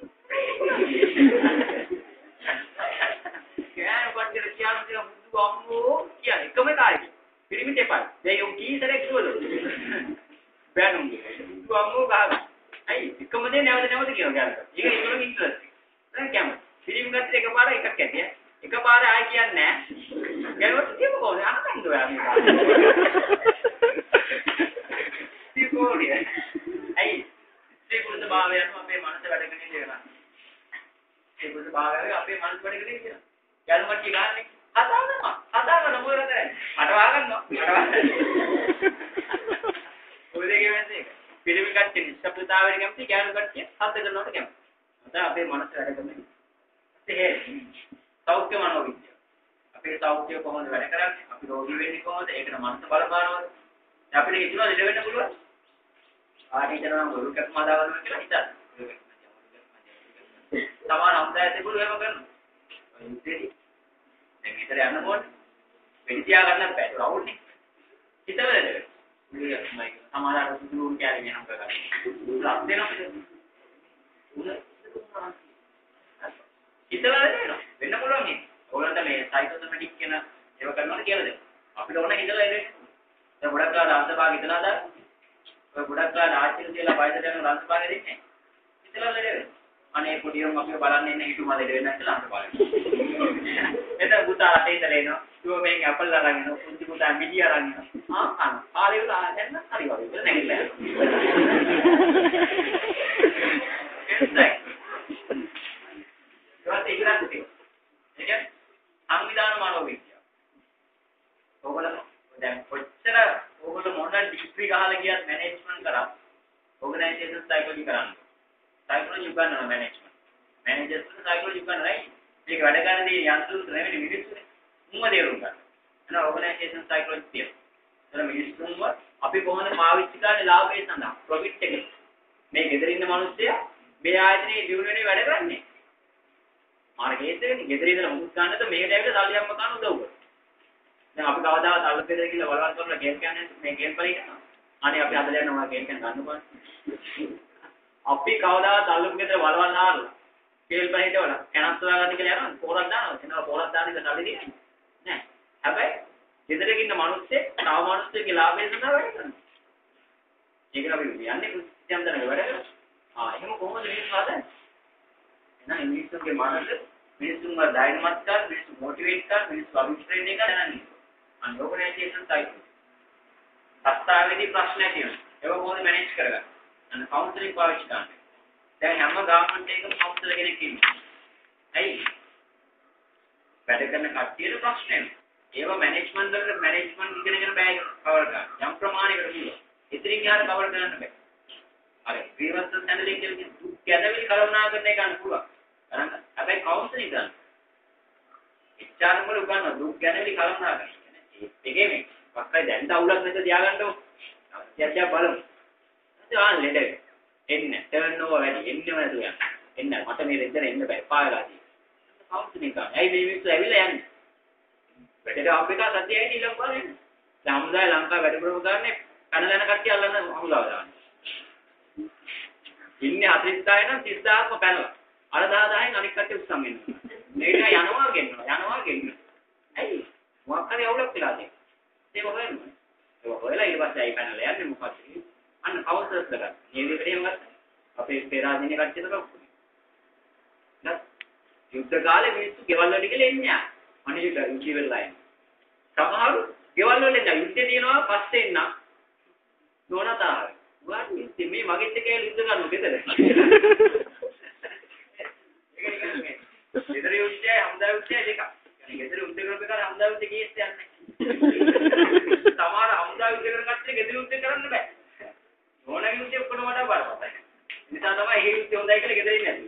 ඥාන කට්ටිය කියන්නේ මුදු අම්මෝ කියන්නේ එකම කාර්යය පිළිමි දෙපයි දැන් යෝ කීතරේ කිව්වද බෑනුම්ගේ මුදු අම්මෝ ගහගන්න අයි එකම දේ නැවත නැවත කියනවා ඥාන කට්ටිය ඒක ඒගොල්ලෝ ඉන්ට්‍රස්ට් දැන් කැමති පිළිමි කට්ටිය එකපාර එකක් ඇතිය එකපාර ආයි කියන්නේ නෑ ගලවට තියම කොහොමද අහන්න ඔයා මේ තියෝරිය අයි ඒකුත් භාවයන් අපේ මනස වැඩ කරගෙන ඉන්නවා ඒකුත් භාවයන් අපේ මනස වැඩ කරගෙන ඉන්නවා ගලවට ගන්නේ කතා කරනවා කතා කරන මොකද කරන්නේ අටවා ගන්නවා ඔය දෙකේ වෙන්නේ පිළිමි කට්ටිය නිශ්ශබ්දතාවයට කැමති ඥාන කට්ටිය හද කරනවට කැමති අද අපේ මනස වැඩ කරන්නේ ඒ සෞඛ්‍ය මනෝවිද්‍යාව. අපේ සෞඛ්‍ය කොහොමද වැඩ කරන්නේ? අපි රෝගී වෙන්නේ කොහොමද? ඒකට මනස බලපානවද? අපිට හිතනවා ඉඳ වෙන්න පුළුවන්. ආදී කරනවා ගුරු කැප මදාවනවා කියලා හිතන්න. සමාන අම්දාය තිබුණු ඒව කරනවා. ඉතින් දැන් විතර යන්න ඕනේ. වෙඩි තියා ගන්නත් බෑ. රවුල්නේ. හිතවලද? මේ සමාජාර සුදුරු කියන්නේ මෙහෙම කරගන්න. ලක් දෙනවා. හිතවල නේද? වෙන්න පුළුවන් නේ. ඕගොල්ලන්ට මේ සයිකෝසොමැටික් කියන ඒව කරනවනේ කියලා දෙන්න. අපිට ඕන හිතලා ඉන්නේ. දැන් ගොඩක් කාලා රාජභාග හිතලා දාන්න. ඔය ගොඩක් කාලා ආච්චිලා තියලා වයසට යන රාජභාග දෙන්නේ. හිතලා ලෙඩ. අනේ පොඩියම් අපි බලන්න ඉන්න හිටු මල දෙන්න කියලා අහන්න බලන්න. එතන පුතා රටේ ඉඳලා එනවා. ඌ මේක අපල් අරන් එනවා. පුංචි පුතා මිඩිය අරන් එනවා. ආ කන. කාලේ වල ආයෙත් හරි වගේ නැගිටලා යනවා. එන්නයි. ඒවත් ඉංග්‍රීසි තියෙනවා. ඒ කියන්නේ සංවිධාන මනෝවිද්‍යාව. ඔයගොල්ලෝ දැන් කොච්චර ඔයගොල්ලෝ මොන ඩිග්‍රී ගහලා ගියත් මැනේජ්මන්ට් කරා ඕගනයිසේෂන් සයිකොලොජි කරන්නේ. සයිකොලොජි උගන්වන මැනේජ්මන්ට්. මැනේජර්ස් සයිකොලොජි උගන්වනයි. මේක වැඩ ගන්න දේ යන්ත්‍ර නෙවෙයි මිනිස්සුනේ. මුම දේරුම් ගන්න. එනවා ඕගනයිසේෂන් සයිකොලොජි තියෙනවා. එතන මිනිස්සුන්ව අපි කොහොමද පාවිච්චි කරන්නේ ලාභය සඳහා ප්‍රොෆිට් එක. මේ ගෙදර ඉන්න මිනිස්සයා මේ ආයතනයේ දියුණුවේ වැඩ කරන්නේ. මාර්ගයේදී ගෙදර ඉඳලා මුත් ගන්නද මේකට ඇවිල්ලා සල්ලි අම්ම ගන්න උදව් කරනවා. දැන් අපි කවදාවත් අල්ල පෙදර කියලා වලවල් කරලා ගේම් කියන්නේ මේ ගේම් පලේ කරනවා. අනේ අපි අදලා යනවා ගේම් කියන ගන්න බෑ. අපි කවදාවත් අල්ලපු ගෙදර වලවල් නාරලා කේල් පහේට වල කැනත් දාගන්න කියලා යනවා. පොරක් දානවා. එනවා පොරක් දාන එක සල්ලි දෙන්නේ නෑ. හැබැයි ගෙදරක ඉන්න මිනිස්සේ තව මිනිස්සෙක්ගේ ලාභය සඳහා වැඩ කරනවා. ඒක අපි යන්නේ කුස්සියම් දනක වැඩ කරනවා. ආ එහෙම කොහොමද මිනිස්සු හදන්නේ? එහෙනම් මිනිස්සුන්ගේ මනස මිනිස්සුන්ව ඩයිනමස් කර මිනිස්සු මොටිවේට් කර මිනිස්සු අභිප්‍රේරණය කරන්නේ. අන්න ඕගනයිසේෂන් සයිකල්. අස්තාවේදී ප්‍රශ්න තියෙනවා. ඒක කොහොමද මැනේජ් කරගන්නේ? අන්න කවුන්සලින් පාවිච්චි කරන්නේ. දැන් හැම ගාමන්ට් එකකම කවුන්සලර් කෙනෙක් ඉන්නවා. ඇයි? වැඩ කරන කට්ටියට ප්‍රශ්න එනවා. ඒව මැනේජ්මන්ට් වලට මැනේජ්මන්ට් ඉගෙනගෙන බෑ කවර් කරන්න. යම් ප්‍රමාණයකට පුළුවන්. ඉතින් යාර කවර් කරන්න බෑ. අර ග්‍රීවන්ස් හැන්ඩලින් කියන දුක් ගැදවිලි කළමනාකරණය ගන්න පුළුවන්. කරන්න. හැබැයි කවුන්සලින් ගන්න. එච් ආර් වල උගන්වන දුක් ගැදවිලි කළමනාකරණය කියන්නේ ඒකේ මේ පක්කයි දැන් අවුලක් නැත තියාගන්නකො. යද්දා බලමු. ආන් ලෙඩ එන්න ටර්න් ඕවර් වැඩි එන්නම නැතුව යන්න. එන්න මට මේ රෙද්දන එන්න බෑ. පායලා තියෙනවා. කවුන්සලින් ගන්න. ඇයි මේ මිනිස්සු ඇවිල්ලා යන්නේ? වැඩට අපේකා සතියයි ඉලක්ක බලන්න. දැන් හමුදාය ලංකාව වැඩිපුරම ගන්න කනල යන කට්ටිය අල්ලන්න හමුදාව දාන්න. ඉන්නේ හතලිස් නම් තිස්දාක්ම පැනලා. අර දහදාහෙන් අනික් කට්ටිය උස්සන් එනවා. මේක යනවා ගෙන්නවා යනවා ගෙන්නවා. ඇයි? මොකක් හරි අවුලක් වෙලා තියෙනවා. ඒක හොයන්න. ඒක හොයලා ඊට පස්සේ ආයි පැනලා යන්නේ මොකක්ද? අන්න කවුන්සලර්ස් ලා ගන්න. මේ විදිහට එහෙම ගත්තා. අපේ පෙරාදිනේ කට්ටිය තමයි ඔක්කොම. දැන් යුද්ධ කාලේ මිනිස්සු ගෙවල් වලට ගිහලා එන්නේ. අනිත් යුද්ධ වෙලා යන්නේ. සමහරු ගෙවල් වල ඉඳලා යුද්ධේ දිනනවා පස්සේ එන්න. නෝනතාව. වාට ඉතින් මේ මගෙත් එක්ක යුද්ධ කරනවා බෙදද? ඒක නිකන් මේ. ගෙදර යුද්ධය හමුදා යුද්ධය දෙකක්. يعني ගෙදර යුද්ධ කරපු එක හමුදා යුද්ධ කීස් යන්නේ. සමහර හමුදා යුද්ධ කරන කට්ටිය ගෙදර යුද්ධ කරන්න බෑ. නෝනා යුද්ධය ඔක්කොම වඩා බලපෑයි. නිසා තමයි මේ යුද්ධය හොඳයි කියලා ගෙදර ඉන්නේ.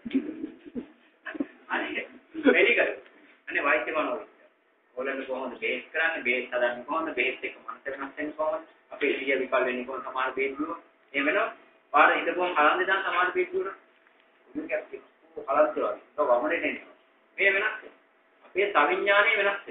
අනේ වැඩි කර. අනේ වෛද්‍ය මනෝවිද්‍යාව. ඔයගොල්ලෝ කොහොමද බේස් කරන්නේ බේස් හදන්නේ කොහොමද බේස් එක මනස වෙනස් වෙන්නේ කොහොමද අපේ ඉරිය විකල් වෙන්නේ කොහොමද සමහර බේස් දුව ඒ වෙනවා පාර ඉඳපුවම කලන්දේ දාන සමහර බේස් දුවන මොකක්ද කලන්දේ වගේ તો වමනේ නේ මේ වෙනස් අපේ සවිඥානයේ වෙනස්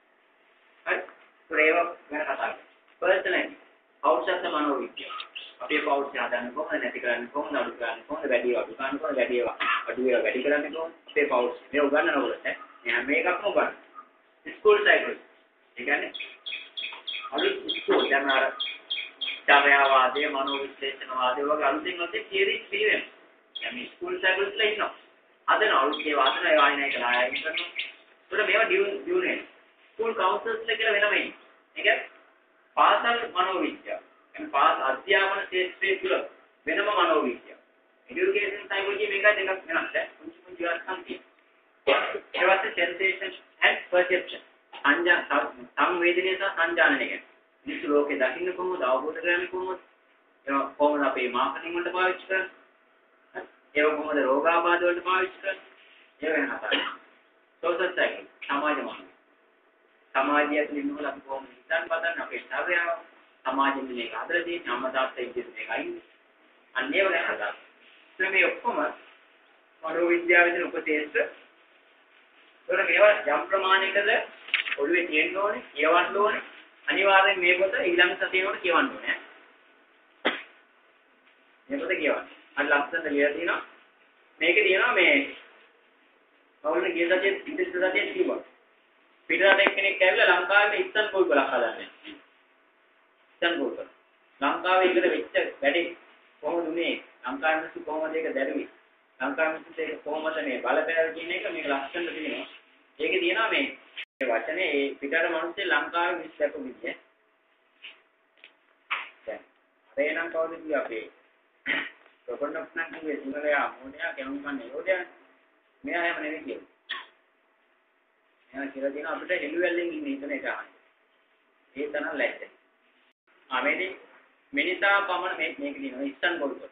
හරි ඒව ගැන කතා කරමු පර්සනලි ඖෂධ මනෝවිද්‍යාව අපේ ඖෂධ හදන්නේ කොහොමද නැති කරන්නේ කොහොමද අඩු කරන්නේ කොහොමද වැඩි අඩු කරන්නේ කොහොමද වැඩි ඒවා අඩු ඒවා වැඩි කරන්නේ කොහොමද අපේ ඖෂධ මේ උගන්නනකොට ඈ මේකක්ම උගන්නන ස්කූල් සයිකොලොජි. ඒ කියන්නේ අලුත් ස්කූල් දැන් අර චර්යාවාදී මනෝවිශ්ලේෂණවාදී වගේ අලුතින් අලුත් තියරිස් තියෙනවා. දැන් මේ ස්කූල් සයිකොලොජිලා ඉන්නවා. අදන අලුත් ඒ වාදන ඒ ආයෙ කරලා ආයෙ කරනවා. ඒකට මේවා ඩියුනේ. ස්කූල් කවුන්සලර්ස්ලා කියලා වෙනම ඉන්නේ. ඒ කියන්නේ පාසල් මනෝවිද්‍යාව. يعني පාස් අධ්‍යාපන ක්ෂේත්‍රයේ තුල වෙනම මනෝවිද්‍යාව. එඩියුකේෂන් සයිකොලොජි මේක දෙකක් වෙනස් ඈ. කුංචි කුංචි වෙනස්කම් තියෙනවා. ඒ වගේ සෙන්සේෂන් and perception සංජා සංවේදනය සහ සංජානනය කියන්නේ මිනිස්සු ලෝකේ දකින්න කොහොමද අවබෝධ කරගන්නේ කොහොමද ඒක කොහොමද අපේ මාකටිං වලට පාවිච්චි කරන්නේ ඒක කොහොමද රෝගාබාධ වලට පාවිච්චි කරන්නේ ඒ වෙන හතරයි සෝෂල් සයිකල් සමාජ මානව සමාජය තුළින් වල අපි කොහොමද හිතන් බදන්න අපේ ශරීරය සමාජෙන් මේක අදලා තියෙන අමතාත් ඉදිරියට මේකයි අන්නේ වගේ හදා මේ ඔක්කොම මනෝවිද්‍යාවේ උපදේශ ඒතර මේවා යම් ප්‍රමාණයකද ඔළුවේ තියෙන්න ඕනේ, කියවන්න ඕනේ. අනිවාර්යෙන් මේ පොත ඊළඟ සතියේකට කියවන්න ඕනේ. මේ පොත කියවන්න. අර ලස්සනට ලියලා තියෙනවා. මේකේ තියෙනවා මේ කවුරුනේ ගිය සතියේ ඉතිරි සතියේ කිව්වා. පිටරට එක්කෙනෙක් ඇවිල්ලා ලංකාවේ ඉස්තන්බුල් වලක් හදන්නේ. ඉස්තන්බුල් වල. ලංකාවේ ඉඳලා වෙච්ච වැඩේ කොහොමද උනේ? ලංකාවේ මිනිස්සු කොහොමද ඒක දැරුවේ? ලංකාවේ මිනිස්සු ඒක කොහොමද මේ බලපෑව කියන එක මේක ලස්සනට තියෙනවා. ඒකේ තියෙනවා මේ වචනේ ඒ පිටරට මිනිස්සු ලංකාවේ මිනිස්සු දැකපු විදිය. දැන් අපේ නම් කවුද කිව්වේ අපේ ප්‍රොපොනොප්ස් නම් කිව්වේ සිංහලයා මොණයා කෙනුම් කන්නේ යෝධයා. මෙයා හැම නෙවෙයි කියන්නේ. එයා කියලා තියෙනවා අපිට හෙළුවැල්ලෙන් ඉන්න හිතන එක ආයි. ඒ තරම් ලැජ්ජයි. ආමේදී මිනිසා පමණ මේ මේක දිනන ඉස්තන්බුල් වල.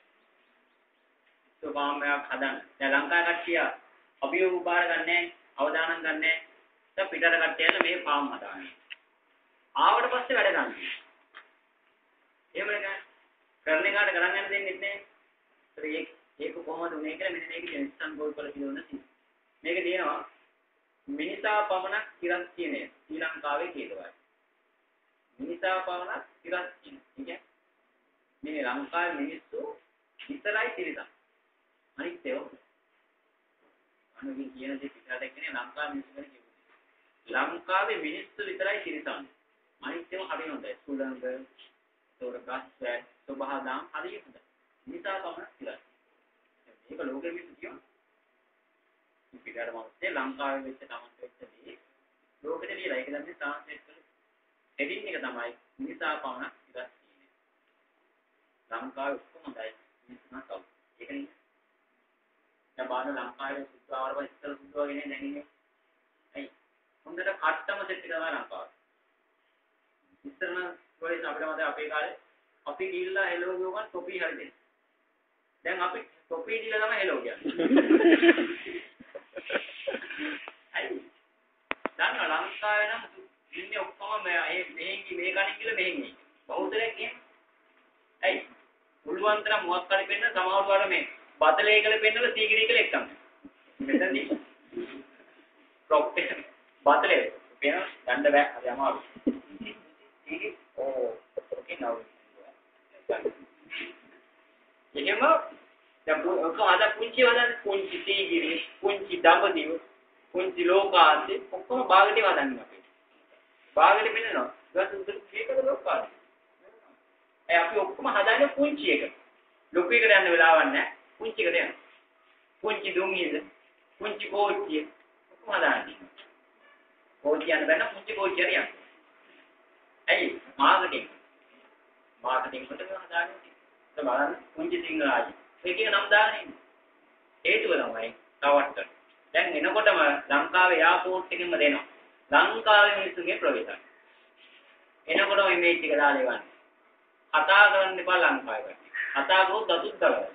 සෝපාමයක් හදන්න. දැන් ලංකාවේ කට්ටිය අභියෝග බාර ගන්නෑ, අවදානම් ගන්නෑ. දැන් පිටර කට්ටියල මේ ෆාම් හදාන්නේ. ආවට පස්සේ වැඩ ගන්න. එහෙම නේද? කරන එකට කරන් යන්න දෙන්නේ නැහැ. ඒක ඒක කොහොමද උනේ කියලා මෙන්න මේක ඉස්තන්බුල් වල කියනවා. මේක තියෙනවා මිනිසා පමණක් ඉරස් කියන්නේ ශ්‍රී ලංකාවේ කියනවා. මිනිසා පමණක් ඉරස් කියන්නේ. මේ ලංකාවේ මිනිස්සු විතරයි තිරසන්. අනිත් ඒවා අනුගින් කියන දේ පිටරට කියන්නේ ලංකාවේ මිනිස්සු ගැන කියනවා. ලංකාවේ මිනිස්සු විතරයි තිරසන්. අනිත් ඒවා හරිය හොඳයි. සුළඟ, තොරගස්ස, සබහාදාම් හරිය හොඳයි. මිනිසා පමණක් තිරසන්. මේක ලෝකෙ මිනිස්සු කියනවා. පිටරට මොකද ලංකාවේ වෙච්ච තමන්ට වෙච්ච දේ ලෝකෙට ලියලා ඒක දැන් ට්‍රාන්ස්ලේට් කරලා හෙඩින් එක තමයි මිනිසා පමණක් ඉවත් කියන්නේ. ලංකාවේ ඔක්කොම හොඳයි මිනිස්සුන් කවුද? ඒකනේ. දැන් බලන්න ලංකාවේ සුද්ධාවරව ඉස්සර සුද්ධව ගෙනේ නැගිනේ. ඇයි? හොඳට කට්ටම සෙට් එක තමයි ලංකාවේ. ඉස්සරන කොහෙද අපිට මතක අපේ කාලේ අපි ගිහිල්ලා හෙලෝ ගෝවන් ටොපි හරි දෙන්න. දැන් අපි ටොපි දීලා තමයි හෙලෝ කියන්නේ. අයි දැන් ලංකාවේ නම් ඉන්නේ ඔක්කොම මේ මෙහෙන් මේ කණින් කියලා මෙහෙන් ඉන්නේ. බෞද්ධලෙක් කියන්නේ. ඇයි? මුළුවන් තරම් මොකක් හරි පෙන්න සමහර වල මේ බතලේ කියලා පෙන්නලා සීගිරි කියලා එක්කම. මෙතනදී ප්‍රොප් එක බතලේ පෙන්න ගන්න බෑ හරි අමාරුයි. සීගිරි ඕ ඕකේ නෝ. එහෙම දැන් ඔක ආද පුංචි වදන් පුංචි සීගිරි පුංචි දඹදිව පුංචි ලෝකාන්තේ ඔක්කොම භාගටි වදන්නේ අපි. භාගටි මෙන්නනවා. ඊට උදේ මේකද ලෝකාන්තේ. ඒ අපි ඔක්කොම හදන්නේ පුංචි එක. ලොකු එකට යන්න වෙලාවක් නැහැ. පුංචි එකට යන්න. පුංචි දුම්නියද පුංචි කෝච්චිය ඔක්කොම හදන්නේ. කෝච්චිය යන්න බෑ පුංචි කෝච්චිය හරියන්නේ. ඇයි? මාකටිං. මාකටිං කොට හදාන්නේ. ඒක බලන්න පුංචි සිංහරාජ. ඒකේ නම් දාන්නේ. හේතුව තමයි තවට්ට. දැන් එනකොටම ලංකාවේ එයාපෝට් එකෙන්ම දෙනවා. ලංකාවේ මිනිස්සුගේ ප්‍රවේශය. එනකොටම ඉමේජ් එක දාලා එවන්න. කතා කරන්න එපා ලංකාවේ. කතා කරොත් දතුත් දාලා.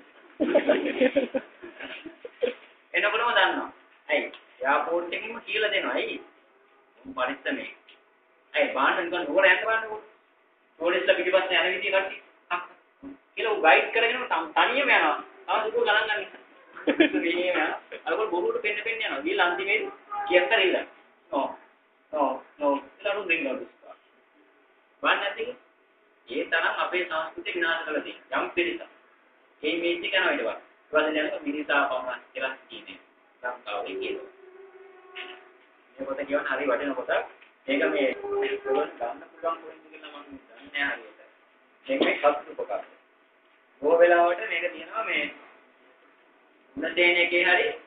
එනකොටම දන්නවා. ඇයි? එයාපෝට් එකෙන්ම කියලා දෙනවා. ඇයි? පරිස්සමේ. ඇයි බාන්න නිකන් නෝර යන්න බලන්නකො. නෝරෙස්ලා පිටිපස්සේ යන විදිය කට්ටි. කියලා උ ගයිඩ් කරගෙන තනියම යනවා. තව දුක ගණන් ගන්න. මේ යනවා. අරගොල්ලෝ බොරුවට පෙන්න පෙන්න යනවා. ගිහලා අන්තිමේදී කියක් කරේලා. නෝ. නෝ. නෝ. ඊළඟ රින්ගවුස්. බාන්න නැති. ඒ තරම් අපේ සංස්කෘතිය විනාශ කරලා තියෙනවා. යම් පිළිසක්. මේ මේටි කරනවා ඊට පස්සේ. ඊපස්සේ යනකොට මිනිසා පමණ කියලා කියන්නේ. ලංකාවේ කියනවා. මේ කොට කියවන හරි වටින කොට මේක මේ පොළොන් ගන්න පුළුවන් පොයින්ට් කියලා මම දන්නේ නැහැ හරියට. මේක මේ සතුට උපකාරය. බොහෝ වෙලාවට මේක තියෙනවා මේ උණතේන එකේ හරි